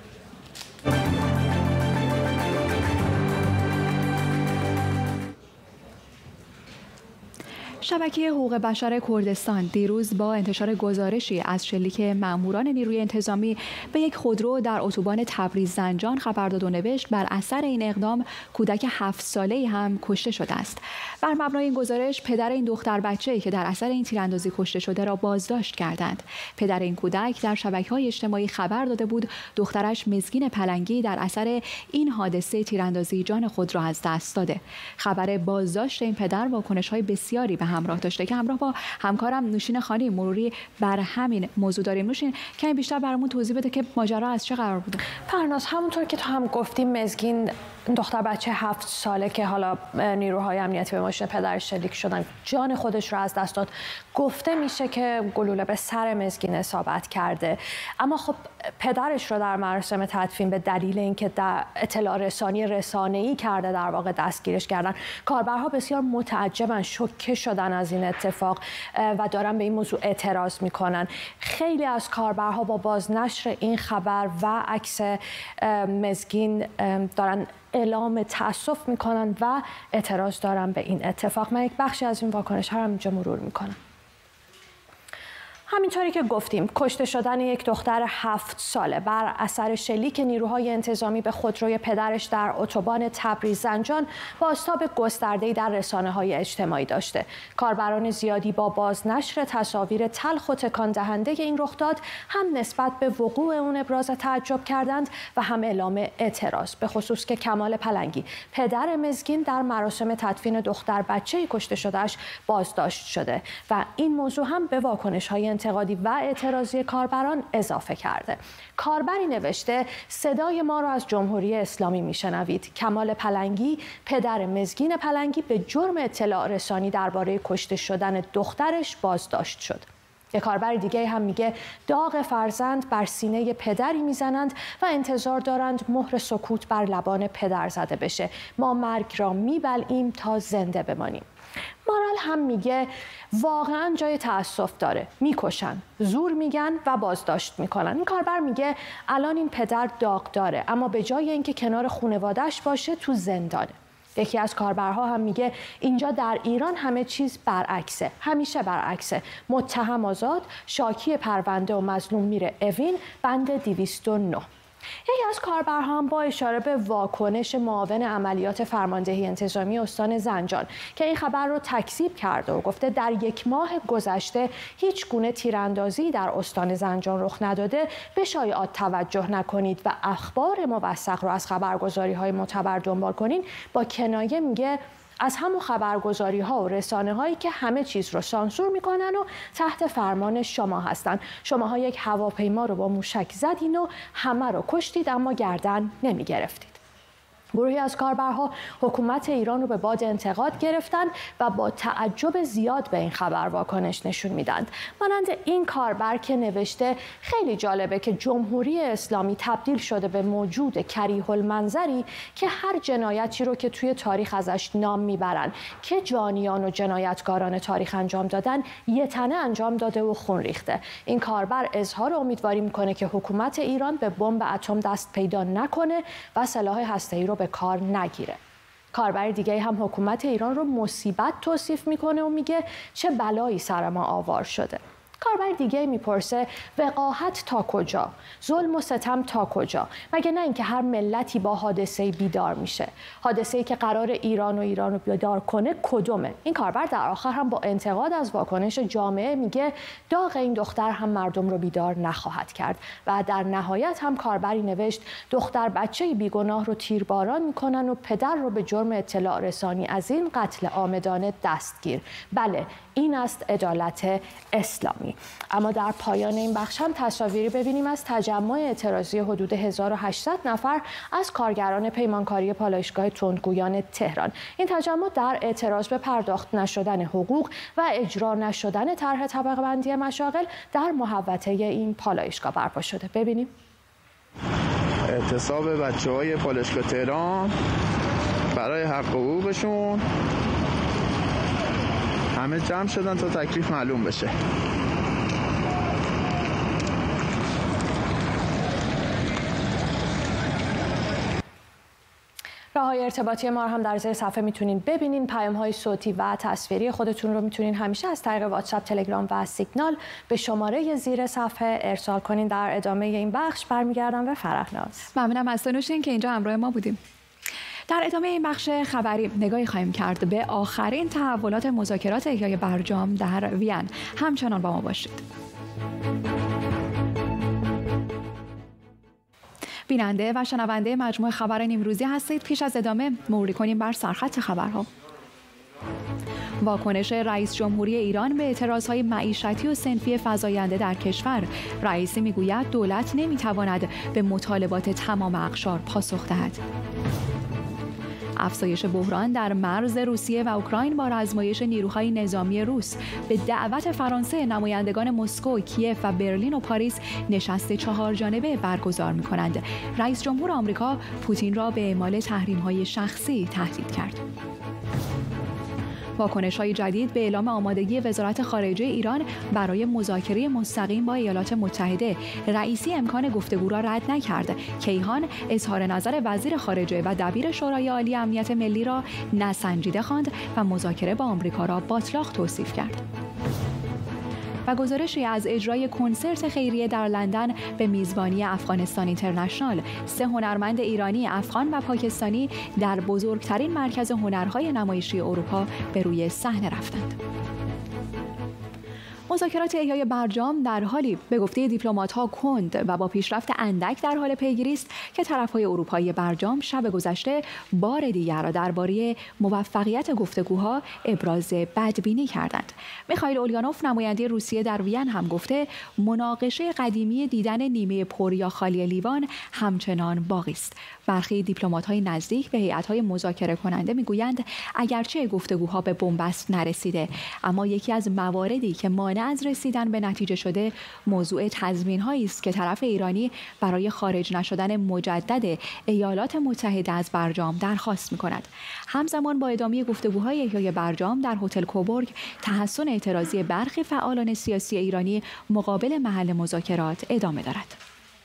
شبکه حقوق بشر کردستان دیروز با انتشار گزارشی از شلیک ماموران نیروی انتظامی به یک خودرو در اتوبان تبریز زنجان خبر داد و نوشت بر اثر این اقدام کودک هفت ساله‌ای هم کشته شده است. بر مبنای این گزارش پدر این دختر بچه‌ای که در اثر این تیراندازی کشته شده را بازداشت کردند. پدر این کودک در شبکه‌های اجتماعی خبر داده بود دخترش مزگین پلنگی در اثر این حادثه تیراندازی جان خود را از دست داده. خبر بازداشت این پدر واکنش‌های بسیاری به همراه داشته که همراه با همکارم نوشین خانی مروری بر همین موضوع داریم. نوشین، کمی بیشتر برامون توضیح بده که ماجرا از چه قرار بوده؟ فرناز، همونطور که تو هم گفتیم، مزگین دختر بچه هفت ساله که حالا نیروهای امنیتی به ماشین پدرش شلیک شدن جان خودش رو از دست داد. گفته میشه که گلوله به سر مزگین اصابت کرده، اما خب پدرش رو در مراسم تدفین به دلیل اینکه در اطلاع رسانی رسانه‌ای کرده در واقع دستگیرش کردن. کاربرها بسیار متعجبن، شوکه شدن از این اتفاق و دارن به این موضوع اعتراض میکنن. خیلی از کاربرها با بازنشر این خبر و عکس مزگین دارن اعلام تأسف میکنن و اعتراض دارن به این اتفاق. من یک بخشی از این واکنش ها رو اینجا مرور میکنم. همینطوری که گفتیم کشته شدن یک دختر هفت ساله بر اثر شلیک نیروهای انتظامی به خودروی پدرش در اتوبان تبریز زنجان بازتاب گسترده‌ای در رسانه‌های اجتماعی داشته. کاربران زیادی با بازنشر تصاویر تلخ و تکان دهنده این رخداد هم نسبت به وقوع اون ابراز تعجب کردند و هم اعلام اعتراض، به خصوص که کمال پلنگی پدر مزگین در مراسم تدفین دختر بچه‌ای کشته شدهش بازداشت شده و این موضوع هم به واکنش‌های انتقادی و اعتراضی کاربران اضافه کرده. کاربری نوشته صدای ما را از جمهوری اسلامی میشنوید. کمال پلنگی پدر مزگین پلنگی به جرم اطلاع رسانی درباره کشته شدن دخترش بازداشت شد. یک کاربر دیگه هم میگه داغ فرزند بر سینه پدری میزنند و انتظار دارند مهر سکوت بر لبان پدر زده بشه. ما مرگ را میبلعیم تا زنده بمانیم. مارال هم میگه واقعا جای تأسف داره، میکشن، زور میگن و بازداشت میکنن. این کاربر میگه الان این پدر داغ داره اما به جای اینکه کنار خانواده‌اش باشه تو زندانه. یکی از کاربرها هم میگه اینجا در ایران همه چیز برعکسه، همیشه برعکسه. متهم آزاد، شاکی پرونده و مظلوم میره اوین، بند دویست و نه. یکی از کاربرها هم با اشاره به واکنش معاون عملیات فرماندهی انتظامی استان زنجان که این خبر رو تکذیب کرده و گفته در یک ماه گذشته هیچ گونه تیراندازی در استان زنجان رخ نداده، به شایعات توجه نکنید و اخبار موثق رو از خبرگزاری‌های معتبر دنبال کنین، با کنایه میگه از همون خبرگزاری ها و رسانه هایی که همه چیز رو سانسور میکنن و تحت فرمان شما هستن. شماها یک هواپیما رو با موشک زدین و همه رو کشتید اما گردن نمی گرفتید. گروهی از کاربرها حکومت ایران رو به باد انتقاد گرفتند و با تعجب زیاد به این خبر واکنش نشون میدند. مانند این کاربر که نوشته خیلی جالبه که جمهوری اسلامی تبدیل شده به موجود کریه المنظری که هر جنایتی رو که توی تاریخ ازش نام میبرن که جانیان و جنایتکاران تاریخ انجام دادن یه تنه انجام داده و خون ریخته. این کاربر اظهار امیدواری میکنه که حکومت ایران به بمب اتم دست پیدا نکنه و سلاح هسته‌ای رو به کار نگیره. کاربر دیگه هم حکومت ایران رو مصیبت توصیف میکنه و میگه چه بلایی سر ما آوار شده. کاربر دیگه میپرسه وقاحت تا کجا؟ ظلم و ستم تا کجا؟ مگه نه اینکه هر ملتی با حادثه بیدار میشه؟ حادثه‌ای که قرار ایران و ایران رو بیدار کنه کدومه؟ این کاربر در آخر هم با انتقاد از واکنش جامعه میگه داغ این دختر هم مردم رو بیدار نخواهد کرد و در نهایت هم کاربری نوشت دختر بچه‌ای بیگناه رو تیرباران میکنن و پدر رو به جرم اطلاع رسانی از این قتل عامدانه دستگیر. بله این است عدالت اسلامی. اما در پایان این بخش هم تصاویری ببینیم از تجمع اعتراضی حدود هزار و هشتصد نفر از کارگران پیمانکاری پالایشگاه تندگویان تهران. این تجمع در اعتراض به پرداخت نشدن حقوق و اجرا نشدن طرح طبقه بندی مشاغل در محوطه این پالایشگاه برپا شده. ببینیم. اعتصاب بچه‌های پالایشگاه تهران برای حق حقوقشون همه جمع شدن تا تکلیف معلوم بشه. راه‌های ارتباطی ما رو هم در زیر صفحه میتونین ببینین. پیام‌های صوتی و تصویری خودتون رو میتونین همیشه از طریق واتساپ، تلگرام و سیگنال به شماره زیر صفحه ارسال کنین. در ادامه این بخش برمیگردم به فرحناز. ممنونم از دانشین که اینجا همراه ما بودیم. در ادامه این بخش خبری نگاهی خواهیم کرد به آخرین تحولات مذاکرات احیای برجام در وین. همچنان با ما باشید. بیننده و شنونده مجموعه خبر نیمروزی هستید. پیش از ادامه مروری کنیم بر سرخط خبرها. واکنش رئیس جمهوری ایران به اعتراضهای معیشتی و صنفی فزاینده در کشور. رئیسی میگوید دولت نمیتواند به مطالبات تمام اقشار پاسخ دهد. افزایش بحران در مرز روسیه و اوکراین با آزمایش نیروهای نظامی روس. به دعوت فرانسه نمایندگان مسکو، کیف و برلین و پاریس نشست چهار جانبه برگزار می‌کنند. رئیس جمهور آمریکا پوتین را به اعمال تحریم‌های شخصی تهدید کرد. واکنش‌های جدید به اعلام آمادگی وزارت خارجه ایران برای مذاکره مستقیم با ایالات متحده. رئیسی امکان گفتگو را رد نکرد. کیهان اظهار نظر وزیر خارجه و دبیر شورای عالی امنیت ملی را نسنجیده خواند و مذاکره با آمریکا را باطلاق توصیف کرد. و گزارشی از اجرای کنسرت خیریه در لندن به میزبانی افغانستان اینترنشنال، سه هنرمند ایرانی، افغان و پاکستانی در بزرگترین مرکز هنرهای نمایشی اروپا به روی صحنه رفتند. مذاکرات احیای برجام در حالی به گفته دیپلمات‌ها کند و با پیشرفت اندک در حال پیگیری است که طرف‌های اروپایی برجام شب گذشته بار دیگر را درباره موفقیت گفتگوها ابراز بدبینی کردند. میخائیل اولیانوف نماینده روسیه در وین هم گفته مناقشه قدیمی دیدن نیمه پر یا خالی لیوان همچنان باقی است. برخی دیپلمات‌های نزدیک به هیئت‌های مذاکره کننده میگویند اگرچه گفتگوها به بنبست نرسیده، اما یکی از مواردی که مانع از رسیدن به نتیجه شده موضوع تضمین‌هایی است که طرف ایرانی برای خارج نشدن مجدد ایالات متحده از برجام درخواست می‌کند. همزمان با ادامه گفتگوهای احیای برجام در هتل کوبورگ، تحسن اعتراضی برخی فعالان سیاسی ایرانی مقابل محل مذاکرات ادامه دارد.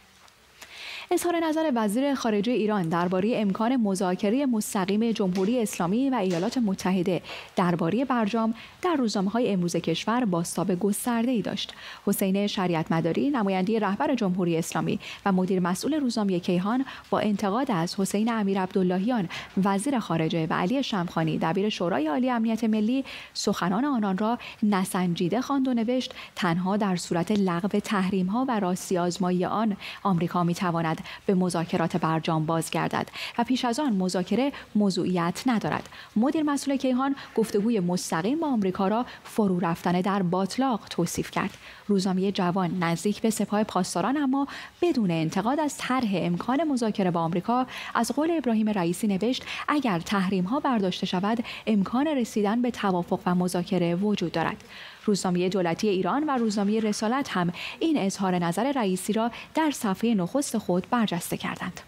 اظهار نظر وزیر خارجه ایران درباره امکان مذاکره مستقیم جمهوری اسلامی و ایالات متحده درباره برجام در روزنامه‌های امروز کشور بازتاب گسترده‌ای داشت. حسین شریعت مداری، نماینده رهبر جمهوری اسلامی و مدیر مسئول روزنامه کیهان، با انتقاد از حسین امیر عبداللهیان وزیر خارجه و علی شمخانی دبیر شورای عالی امنیت ملی سخنان آنان را نسنجیده خواند و نوشت تنها در صورت لغو تحریم‌ها و راستی آزمایی آن آمریکا می‌تواند به مذاکرات برجام بازگردد و پیش از آن مذاکره موضوعیت ندارد. مدیر مسئول کیهان گفتگوی مستقیم با آمریکا را فرو رفتن در باطلاق توصیف کرد. روزنامه جوان نزدیک به سپاه پاسداران اما بدون انتقاد از طرح امکان مذاکره با آمریکا از قول ابراهیم رئیسی نوشت اگر تحریم‌ها برداشته شود امکان رسیدن به توافق و مذاکره وجود دارد. روزنامه دولتی ایران و روزنامه رسالت هم این اظهار نظر رئیسی را در صفحه نخست خود برجسته کردند.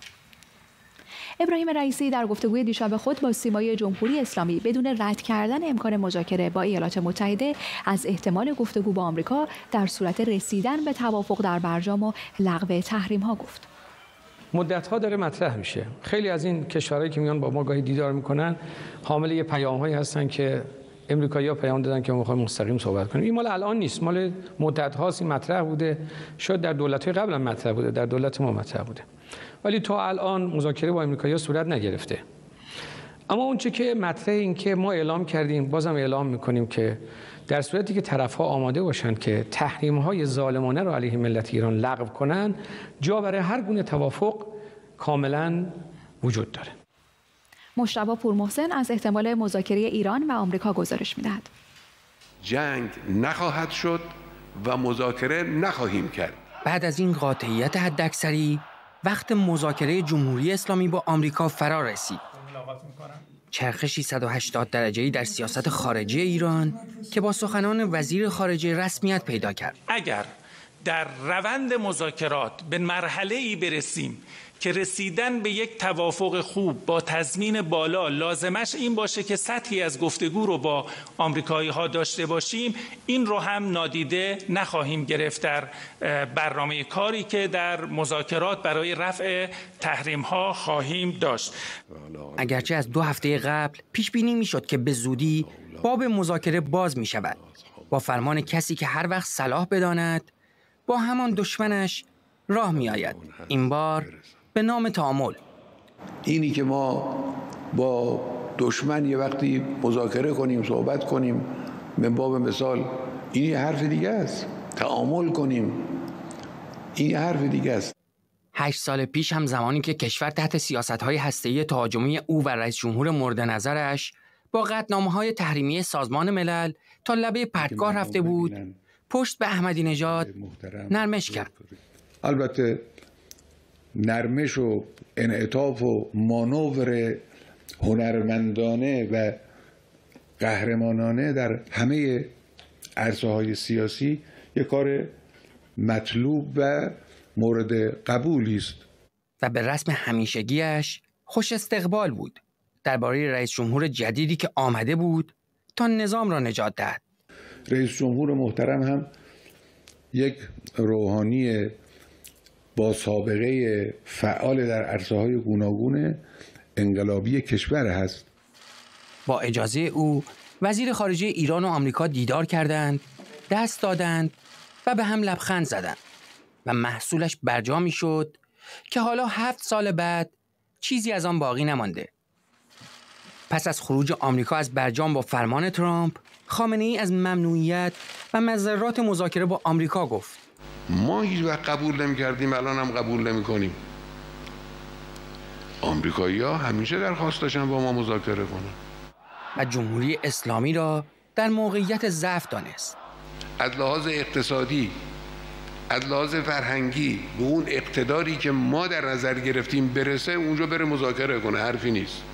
ابراهیم رئیسی در گفتگوی دیشب خود با سیمای جمهوری اسلامی بدون رد کردن امکان مذاکره با ایالات متحده از احتمال گفتگو با آمریکا در صورت رسیدن به توافق در برجام و لغو تحریم‌ها گفت. مدت‌ها داره مطرح میشه. خیلی از این کشورهایی که میان با ما گاهی دیدار میکنن حامل یه پیام‌هایی هستن که امریکایی‌ها پیام دادن که ما می‌خوایم مستقیم صحبت کنیم. این مال الان نیست، مال مدت‌هاست این مطرح بوده. شاید در دولت‌های قبل هم مطرح بوده، در دولت ما مطرح بوده. ولی تا الان مذاکره با امریکایی‌ها صورت نگرفته. اما اون چه که مطرح این که ما اعلام کردیم، بازم اعلام می‌کنیم که در صورتی که طرف‌ها آماده باشند که تحریم‌های ظالمانه را علیه ملت ایران لغو کنند، جا برای هر گونه توافق کاملاً وجود داره. مجتبی پورمحسن از احتمال مذاکره ایران و آمریکا گزارش می‌دهد. جنگ نخواهد شد و مذاکره نخواهیم کرد. بعد از این قاطعیت حداکثری وقت مذاکره جمهوری اسلامی با آمریکا فرا رسید. چرخشی صد و هشتاد درجه‌ای در سیاست خارجی ایران که با سخنان وزیر خارجه رسمیت پیدا کرد. اگر در روند مذاکرات به مرحله‌ای برسیم که رسیدن به یک توافق خوب با تضمین بالا لازمش این باشه که سطحی از گفتگو رو با آمریکایی‌ها داشته باشیم، این رو هم نادیده نخواهیم گرفت در برنامه کاری که در مذاکرات برای رفع تحریم‌ها خواهیم داشت. اگرچه از دو هفته قبل پیش بینی می‌شد که به زودی باب مذاکره باز می‌شود، با فرمان کسی که هر وقت صلاح بداند با همان دشمنش راه می‌آید. این بار به نام تعامل. اینی که ما با دشمن یه وقتی مذاکره کنیم، صحبت کنیم، من باب مثال این یه حرف دیگه است. تعامل کنیم، این یه حرف دیگه است. هشت سال پیش هم زمانی که کشور تحت سیاست‌های هسته‌ای تهاجمی او و رئیس جمهور مورد نظرش با قطعنامه‌های تحریمی سازمان ملل تا لبه پرتگاه رفته بود، پشت به احمدی نژاد نرمش کرد. البته نرمش و انعطاف و مانور هنرمندانه و قهرمانانه در همه عرصه‌های سیاسی یک کار مطلوب و مورد قبولی است و به رسم همیشگیش خوش استقبال بود درباره رئیس جمهور جدیدی که آمده بود تا نظام را نجات دهد. رئیس جمهور محترم هم یک روحانی با سابقه فعال در عرصه‌های گوناگون انقلابی کشور هست. با اجازه او وزیر خارجه ایران و آمریکا دیدار کردند، دست دادند و به هم لبخند زدند و محصولش برجا میشد که حالا هفت سال بعد چیزی از آن باقی نمانده. پس از خروج آمریکا از برجام با فرمان ترامپ، خامنه‌ای از ممنوعیت و مضرات مذاکره با آمریکا گفت. ما هیچ وقت قبول نمی‌کردیم، الان هم قبول نمی‌کنیم. آمریکایی‌ها همیشه درخواست داشتن با ما مذاکره کنن. و جمهوری اسلامی را در موقعیت ضعف دانست. از لحاظ اقتصادی، از لحاظ فرهنگی به اون اقتداری که ما در نظر گرفتیم برسه، اونجا بره مذاکره کنه، حرفی نیست.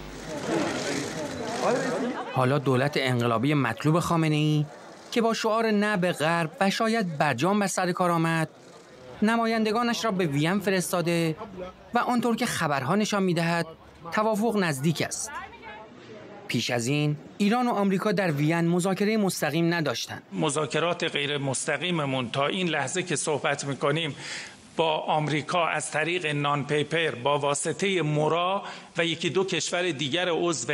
حالا دولت انقلابی مطلوب خامنه‌ای که با شعار نه به غرب و شاید برجام بر سر کار آمد، نمایندگانش را به وین فرستاده و آنطور که خبرها نشان می‌دهد توافق نزدیک است. پیش از این ایران و آمریکا در وین مذاکره مستقیم نداشتند. مذاکرات غیر مستقیممون تا این لحظه که صحبت می‌کنیم با آمریکا از طریق نان پیپر با واسطه مورا و یکی دو کشور دیگر عضو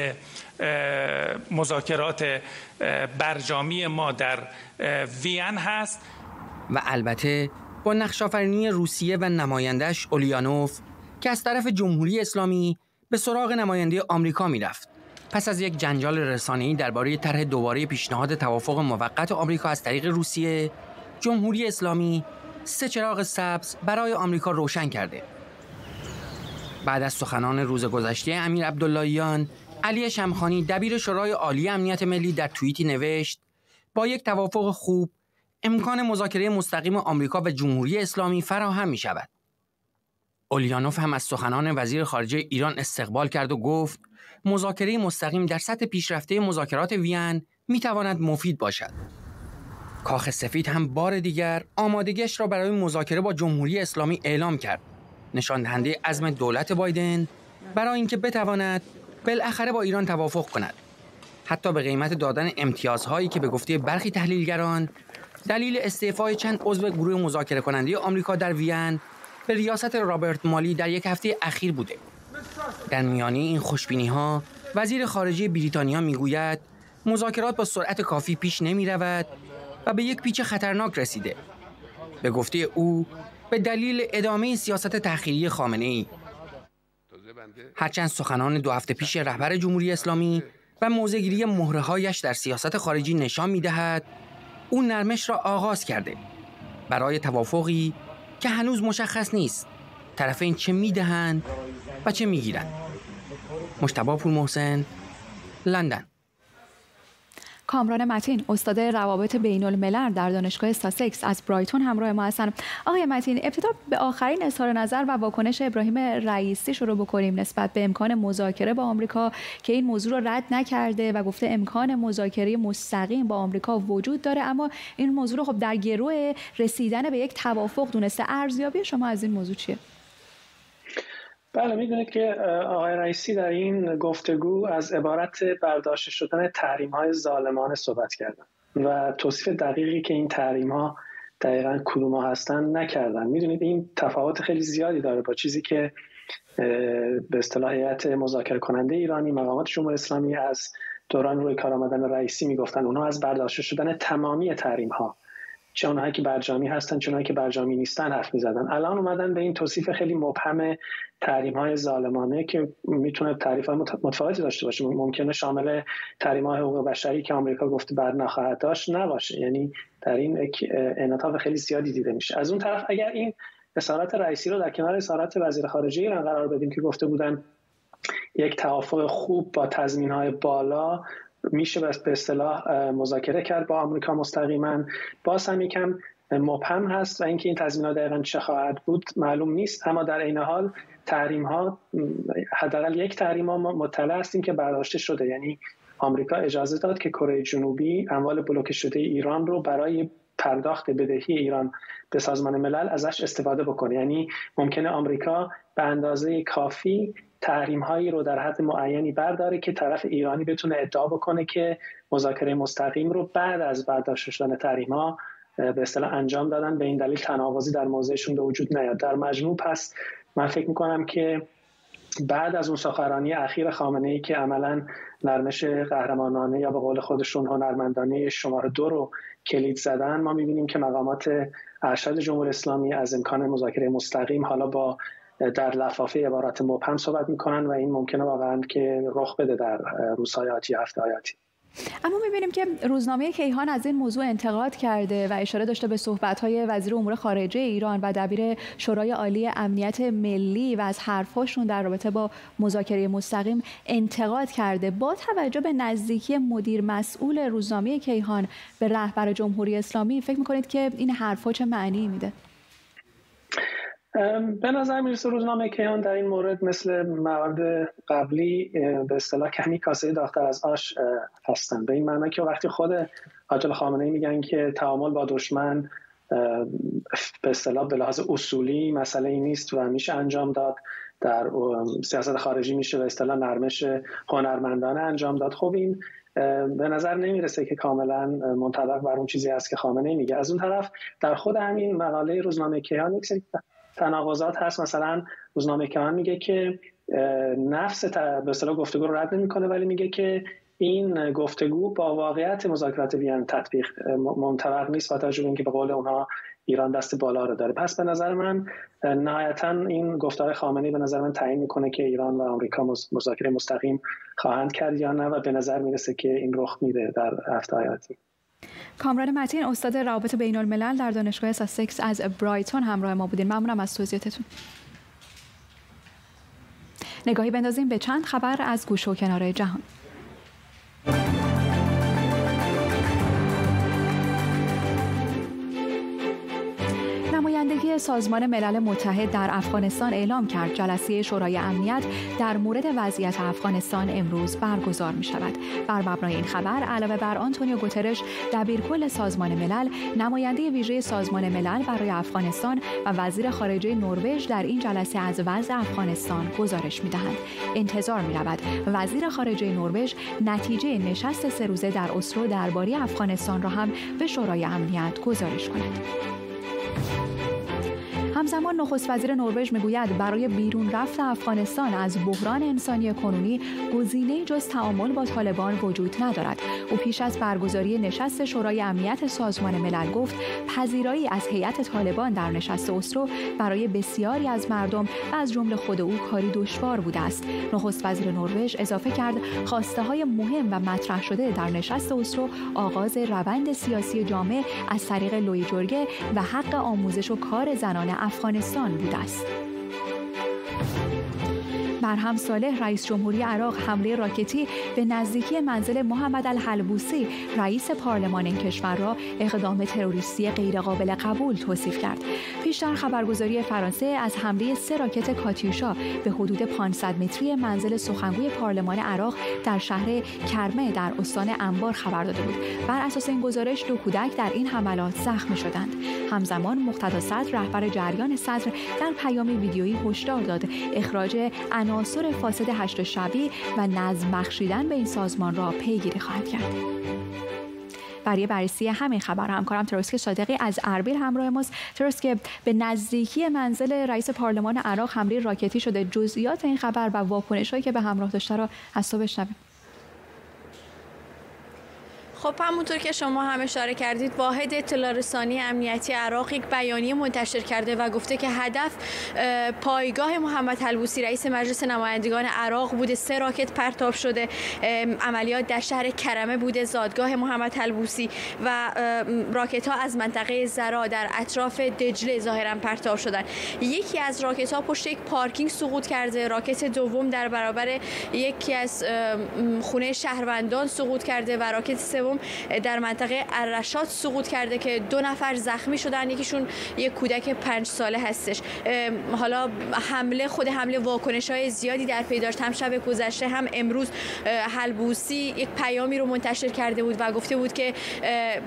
مذاکرات برجامی ما در وین هست و البته با نقش‌آفرینی روسیه و نماینده‌اش اولیانوف که از طرف جمهوری اسلامی به سراغ نماینده آمریکا می‌رفت. پس از یک جنجال رسانه‌ای درباره طرح دوباره پیشنهاد توافق موقت آمریکا از طریق روسیه، جمهوری اسلامی سه چراغ سبز برای آمریکا روشن کرده. بعد از سخنان روز گذشته امیر عبداللهیان، علی شمخانی دبیر شورای عالی امنیت ملی در توییتی نوشت: با یک توافق خوب امکان مذاکره مستقیم آمریکا و جمهوری اسلامی فراهم می شود. اولیانوف هم از سخنان وزیر خارجه ایران استقبال کرد و گفت مذاکره مستقیم در سطح پیشرفته مذاکرات وین می تواند مفید باشد. کاخ سفید هم بار دیگر آمادگیش را برای مذاکره با جمهوری اسلامی اعلام کرد، نشان دهنده عزم دولت بایدن برای اینکه بتواند بالاخره با ایران توافق کند، حتی به قیمت دادن امتیازهایی که به گفته برخی تحلیلگران دلیل استعفای چند عضو گروه مذاکره کننده آمریکا در وین به ریاست رابرت مالی در یک هفته اخیر بوده. در میانه این خوشبینی‌ها وزیر خارجه بریتانیا میگوید مذاکرات با سرعت کافی پیش نمی رود و به یک پیچ خطرناک رسیده. به گفته او به دلیل ادامه سیاست تأخیری خامنه‌ای. هرچند سخنان دو هفته پیش رهبر جمهوری اسلامی و موضع‌گیری مهره‌هایش در سیاست خارجی نشان می‌دهد او نرمش را آغاز کرده برای توافقی که هنوز مشخص نیست طرفین چه می‌دهند و چه می‌گیرند. مجتبی پورمحسن، لندن. کامران متین، استاد روابط بین الملل در دانشگاه ساسکس از برایتون همراه ما هستن. آقای متین، ابتدا به آخرین اظهار نظر و واکنش ابراهیم رئیسی شروع بکنیم نسبت به امکان مذاکره با آمریکا که این موضوع را رد نکرده و گفته امکان مذاکره مستقیم با آمریکا وجود داره، اما این موضوع رو خب در گرو رسیدن به یک توافق دونسته. ارزیابی شما از این موضوع چیه؟ بله، میدونید که آقای رئیسی در این گفتگو از عبارت برداشته شدن تحریم‌های ظالمانه صحبت کردن و توصیف دقیقی که این تحریم‌ها دقیقاً کدوم‌ها هستن نکردن. میدونید این تفاوت خیلی زیادی داره با چیزی که به اصطلاح هیئت مذاکره کننده ایرانی، مقامات جمهوری اسلامی از دوران روی کار آمدن رئیسی میگفتن. اونها از برداشته شدن تمامی تحریم‌ها، چه اونهایی که برجامی هستن چه اونهایی که برجامی نیستن حرف می‌زدن. الان اومدن به این توصیف خیلی مبهم تحریم‌های ظالمانه که میتونه تعریف‌های متفاوتی داشته باشه، ممکنه شامل تحریم‌های حقوق بشری که آمریکا گفته بر نخواهد داشت نباشه. یعنی در این انعطاف خیلی زیادی دیده میشه. از اون طرف اگر این اظهارات رئیسی رو در کنار اظهارات وزیر خارجه ایران قرار بدیم که گفته بودن یک توافق خوب با تضمین‌های بالا میشه به اصطلاح مذاکره کرد با آمریکا مستقیما، باز هم یکم مبهم هست و اینکه این تضمینات دقیقاً چه خواهد بود معلوم نیست. اما در این حال تحریم ها، حداقل یک تحریم ها ما مطلع هستیم که برداشته شده. یعنی آمریکا اجازه داد که کره جنوبی اموال بلوکه شده ایران رو برای پرداخت بدهی ایران به سازمان ملل ازش استفاده بکنه. یعنی ممکنه آمریکا به اندازه کافی تحریم هایی رو در حد معینی برداره که طرف ایرانی بتونه ادعا بکنه که مذاکره مستقیم رو بعد از برداشته شدن تحریم ها به اصطلاح انجام دادن، به این دلیل تناقضی در موضعشون به وجود نیاد. در مجموع پس من فکر میکنم که بعد از اون سخنرانی اخیر خامنه‌ای که عملاً نرمش قهرمانانه یا به قول خودشون هنرمندانه شماره دو رو کلید زدن، ما می‌بینیم که مقامات ارشد جمهوری اسلامی از امکان مذاکره مستقیم حالا با در لفافه عبارات مبهم صحبت میکنن و این ممکنه واقعا که رخ بده در روزهای آتی، هفته‌های آتی. اما می‌بینیم که روزنامه کیهان از این موضوع انتقاد کرده و اشاره داشته به صحبت‌های وزیر امور خارجه ایران و دبیر شورای عالی امنیت ملی و از حرفاشون در رابطه با مذاکره مستقیم انتقاد کرده. با توجه به نزدیکی مدیر مسئول روزنامه کیهان به رهبر جمهوری اسلامی، فکر می‌کنید که این حرفا چه معنی میده؟ به نظر میرسه روزنامه کیهان در این مورد مثل موارد قبلی به اصطلاح کمی کاسه داغ‌تر از آش هستن، به این معنی که وقتی خود آیت الله خامنه‌ای میگن که تعامل با دشمن به اصطلاح به لحاظ اصولی مسئله ای نیست و میشه انجام داد، در سیاست خارجی میشه به اصطلاح نرمش هنرمندانه انجام داد، خب این به نظر نمیرسه که کاملا منطبق بر اون چیزی است که خامنه‌ای میگه. از اون طرف در خود همین مقاله روزنامه کیهان یک سری تناقضات هست. مثلا روزنامه کیهان میگه که نفس به اصطلاح گفتگو رو رد نمیکنه، ولی میگه که این گفتگو با واقعیت مذاکرات وین تطبیق منطبق نیست با توجه به اینکه به قول اونها ایران دست بالا رو داره. پس به نظر من نهایتا این گفتار خامنه‌ای به نظر من تعیین میکنه که ایران و آمریکا مذاکره مستقیم خواهند کرد یا نه و به نظر میرسه که این رخ میده در هفته‌های آتی. کامران متین، استاد روابط بین الملل در دانشگاه ساسکس از برایتون همراه ما بودین. ممنونم از توضیحاتتون. نگاهی بندازیم به چند خبر از گوشه و کنار جهان. نمایندگی سازمان ملل متحد در افغانستان اعلام کرد جلسه شورای امنیت در مورد وضعیت افغانستان امروز برگزار می شود. بر مبنای این خبر علاوه بر آنتونیو گوترش دبیرکل سازمان ملل، نماینده ویژه سازمان ملل برای افغانستان و وزیر خارجه نروژ در این جلسه از وضع افغانستان گزارش می دهند. انتظار می رود وزیر خارجه نروژ نتیجه نشست سه روزه در اسلو درباره افغانستان را هم به شورای امنیت گزارش کند. همزمان نخست وزیر نروژ میگوید برای بیرون رفت افغانستان از بحران انسانی کنونی گزینه‌ای جز تعامل با طالبان وجود ندارد. او پیش از برگزاری نشست شورای امنیت سازمان ملل گفت پذیرایی از هیئت طالبان در نشست اسلو برای بسیاری از مردم و از جمله خود او کاری دشوار بوده است. نخست وزیر نروژ اضافه کرد خواسته‌های مهم و مطرح شده در نشست اسلو آغاز روند سیاسی جامع از طریق لوی جرگه و حق آموزش و کار زنان افغانستان بوده است. برهم صالح، رئیس جمهوری عراق، حمله راکتی به نزدیکی منزل محمد الحلبوسی، رئیس پارلمان این کشور را اقدام تروریستی غیرقابل قبول توصیف کرد. پیشتر خبرگزاری فرانسه از حمله سه راکت کاتیوشا به حدود پانصد متری منزل سخنگوی پارلمان عراق در شهر کرمه در استان انبار خبر داده بود. بر اساس این گزارش دو کودک در این حملات زخمی شدند. همزمان مقتدا صدر، رهبر جریان صدر، در پیام ویدیویی هشدار داد اخراج عناصر فاسد هشت شبی و نظم بخشیدن به این سازمان را پیگیری خواهد کرد. برای بررسی همین خبر همکارم تروسک صادقی از اربیل همراه ماست. تروسک، به نزدیکی منزل رئیس پارلمان عراق حمله راکتی شده، جزئیات این خبر و واکنش‌هایی که به همراه داشته را از تو بشنویم. خب همونطور که شما هم اشاره کردید، واحد اطلاع رسانی امنیتی عراق یک بیانیه منتشر کرده و گفته که هدف پایگاه محمد الحلبوسی رئیس مجلس نمایندگان عراق بوده. سه راکت پرتاب شده. عملیات در شهر کرمه بوده، زادگاه محمد الحلبوسی، و راکت ها از منطقه زرا در اطراف دجله ظاهرا پرتاب شدن. یکی از راکت ها پشت یک پارکینگ سقوط کرده. راکت دوم در برابر یکی از خونه شهروندان سقوط کرده و راکت سوم در منطقه الرشاد سقوط کرده که دو نفر زخمی شدن. یکیشون یک کودک پنج ساله هستش. حالا حمله خود حمله واکنش‌های زیادی در پی داشت. هم شب گذشته هم امروز الحلبوسی یک پیامی رو منتشر کرده بود و گفته بود که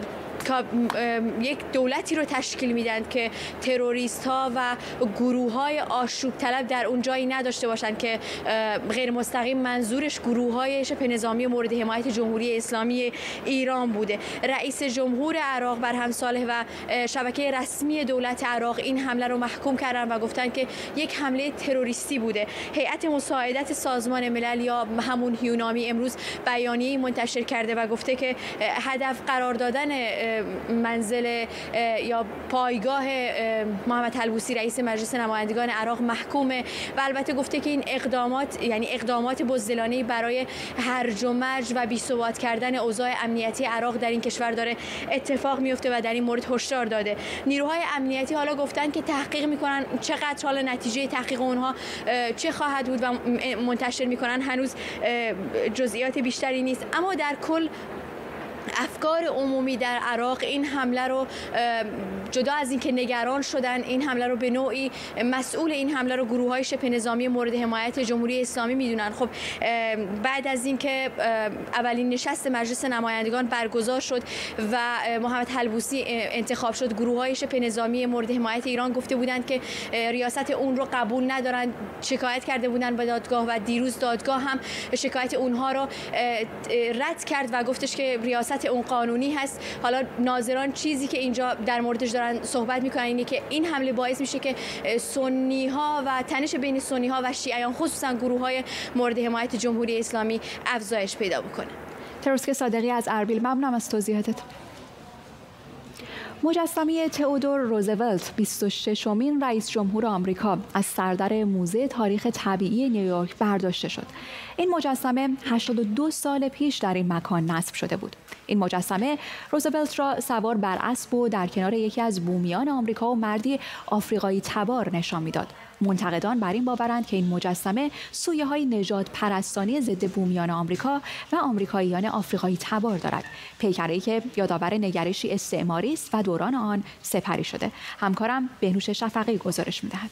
یک دولتی رو تشکیل میدن که تروریست ها و گروه های آشوب طلب در اون جایی نداشته باشن که غیر مستقیم منظورش گروه های شبه نظامی مورد حمایت جمهوری اسلامی ایران بوده. رئیس جمهور عراق برهم صالح و شبکه رسمی دولت عراق این حمله رو محکوم کردن و گفتن که یک حمله تروریستی بوده. هیئت مساعدت سازمان ملل یا همون یونامی امروز بیانیه‌ای منتشر کرده و گفته که هدف قرار دادن منزل یا پایگاه محمد طلبوسی رئیس مجلس نمایندگان عراق محکومه و البته گفته که این اقدامات یعنی اقدامات بزدلانه‌ای برای هرج و مرج و بی‌ثبات کردن اوضاع امنیتی عراق در این کشور داره اتفاق میفته و در این مورد هشدار داده. نیروهای امنیتی حالا گفتن که تحقیق میکنن چقدر حالا نتیجه تحقیق اونها چه خواهد بود و منتشر میکنن. هنوز جزئیات بیشتری نیست، اما در کل افکار عمومی در عراق این حمله رو جدا از اینکه نگران شدن، این حمله رو به نوعی مسئول این حمله رو گروه‌های شبه نظامی مورد حمایت جمهوری اسلامی میدونن. خب بعد از اینکه اولین نشست مجلس نمایندگان برگزار شد و محمد طلبوسی انتخاب شد، گروه‌های شبه نظامی مورد حمایت ایران گفته بودند که ریاست اون رو قبول ندارن، شکایت کرده بودن به دادگاه و دیروز دادگاه هم شکایت اونها رو رد کرد و گفتش که ریاست اون قانونی هست. حالا ناظران چیزی که اینجا در موردش دارن صحبت میکنن اینه که این حمله باعث میشه که سنی ها و تنش بین سنی ها و شیعیان خصوصا گروه های مورد حمایت جمهوری اسلامی افزایش پیدا بکنه. تروسک صادقی از اربیل، ممنونم از توضیحاتت. مجسمه تئودور روزولت بیست و ششمین رئیس جمهور آمریکا از سردر موزه تاریخ طبیعی نیویورک برداشته شد. این مجسمه هشتاد و دو سال پیش در این مکان نصب شده بود. این مجسمه روزولت را سوار بر اسب و در کنار یکی از بومیان آمریکا و مردی آفریقایی تبار نشان میداد. منتقدان بر این باورند که این مجسمه سویه‌های نژاد پرستانی ضد بومیان آمریکا و آمریکاییان آفریقایی تبار دارد. پیکره‌ای که یادآور نگرشی استعماری است و دوران آن سپری شده. همکارم بهنوش شفقی گزارش می‌دهد.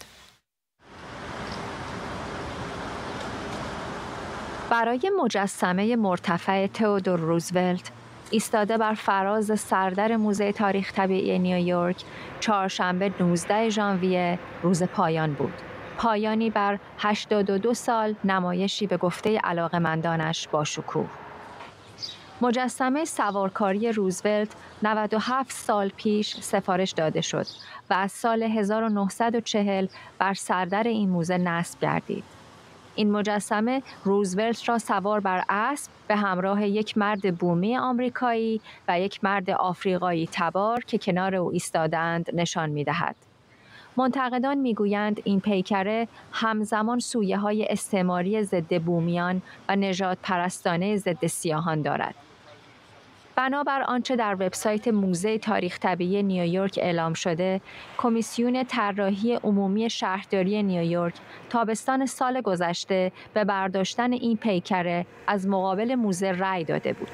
برای مجسمه مرتفع تئودور روزولت ایستاده بر فراز سردر موزه تاریخ طبیعی نیویورک، چهارشنبه نوزدهم ژانویه روز پایان بود. پایانی بر هشتاد و دو سال نمایشی به گفته علاقه‌مندانش با شکوه. مجسمه سوارکاری روزولت نود و هفت سال پیش سفارش داده شد و از سال هزار و نهصد و چهل بر سردر این موزه نصب گردید. این مجسمه روزولت را سوار بر اسب به همراه یک مرد بومی آمریکایی و یک مرد آفریقایی تبار که کنار او ایستادند نشان می‌دهد. منتقدان می‌گویند این پیکره همزمان سویه‌های استعماری ضد بومیان و نژاد پرستانه ضد سیاهان دارد. بنابر آنچه در وبسایت موزه تاریخ طبیعی نیویورک اعلام شده، کمیسیون طراحی عمومی شهرداری نیویورک تابستان سال گذشته به برداشتن این پیکره از مقابل موزه رأی داده بود.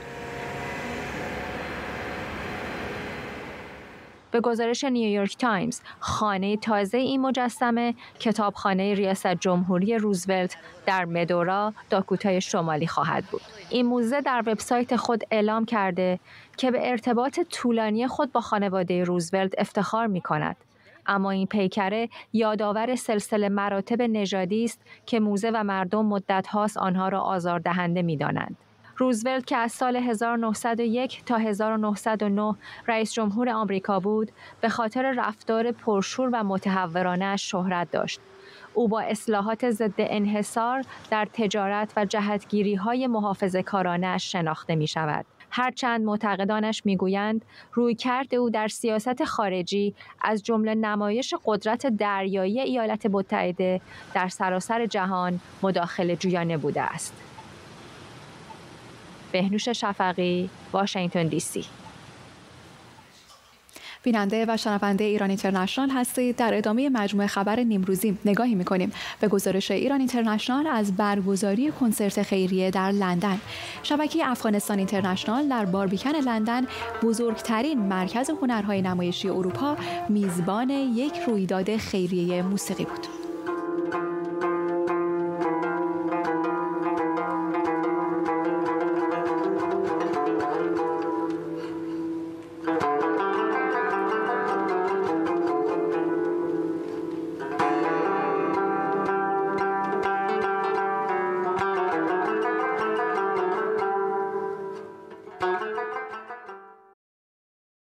به گزارش نیویورک تایمز، خانه تازه این مجسمه کتابخانه ریاست جمهوری روزولت در مدورا، داکوتای شمالی خواهد بود. این موزه در وبسایت خود اعلام کرده که به ارتباط طولانی خود با خانواده روزولت افتخار می‌کند. اما این پیکره یادآور سلسله مراتب نژادی است که موزه و مردم مدت‌هاست آنها را آزاردهنده می‌دانند. روزولت که از سال هزار و نهصد و یک تا هزار و نهصد و نه رئیس جمهور آمریکا بود، به خاطر رفتار پرشور و متهورانه‌اش شهرت داشت. او با اصلاحات ضد انحصار در تجارت و جهتگیری‌های محافظه‌کارانه‌اش شناخته می‌شود. هرچند معتقدانش می‌گویند رویکرد او در سیاست خارجی از جمله نمایش قدرت دریایی ایالات متحده در سراسر جهان مداخله جویانه بوده است. بهنوش شفقی، واشنگتن دی سی. بیننده و شنونده ایران اینترنشنال هستید. در ادامه مجموعه خبر نیمروزی نگاهی می‌کنیم به گزارش ایران اینترنشنال از برگزاری کنسرت خیریه در لندن. شبکه افغانستان اینترنشنال در باربیکن لندن، بزرگترین مرکز هنرهای نمایشی اروپا، میزبان یک رویداد خیریه موسیقی بود.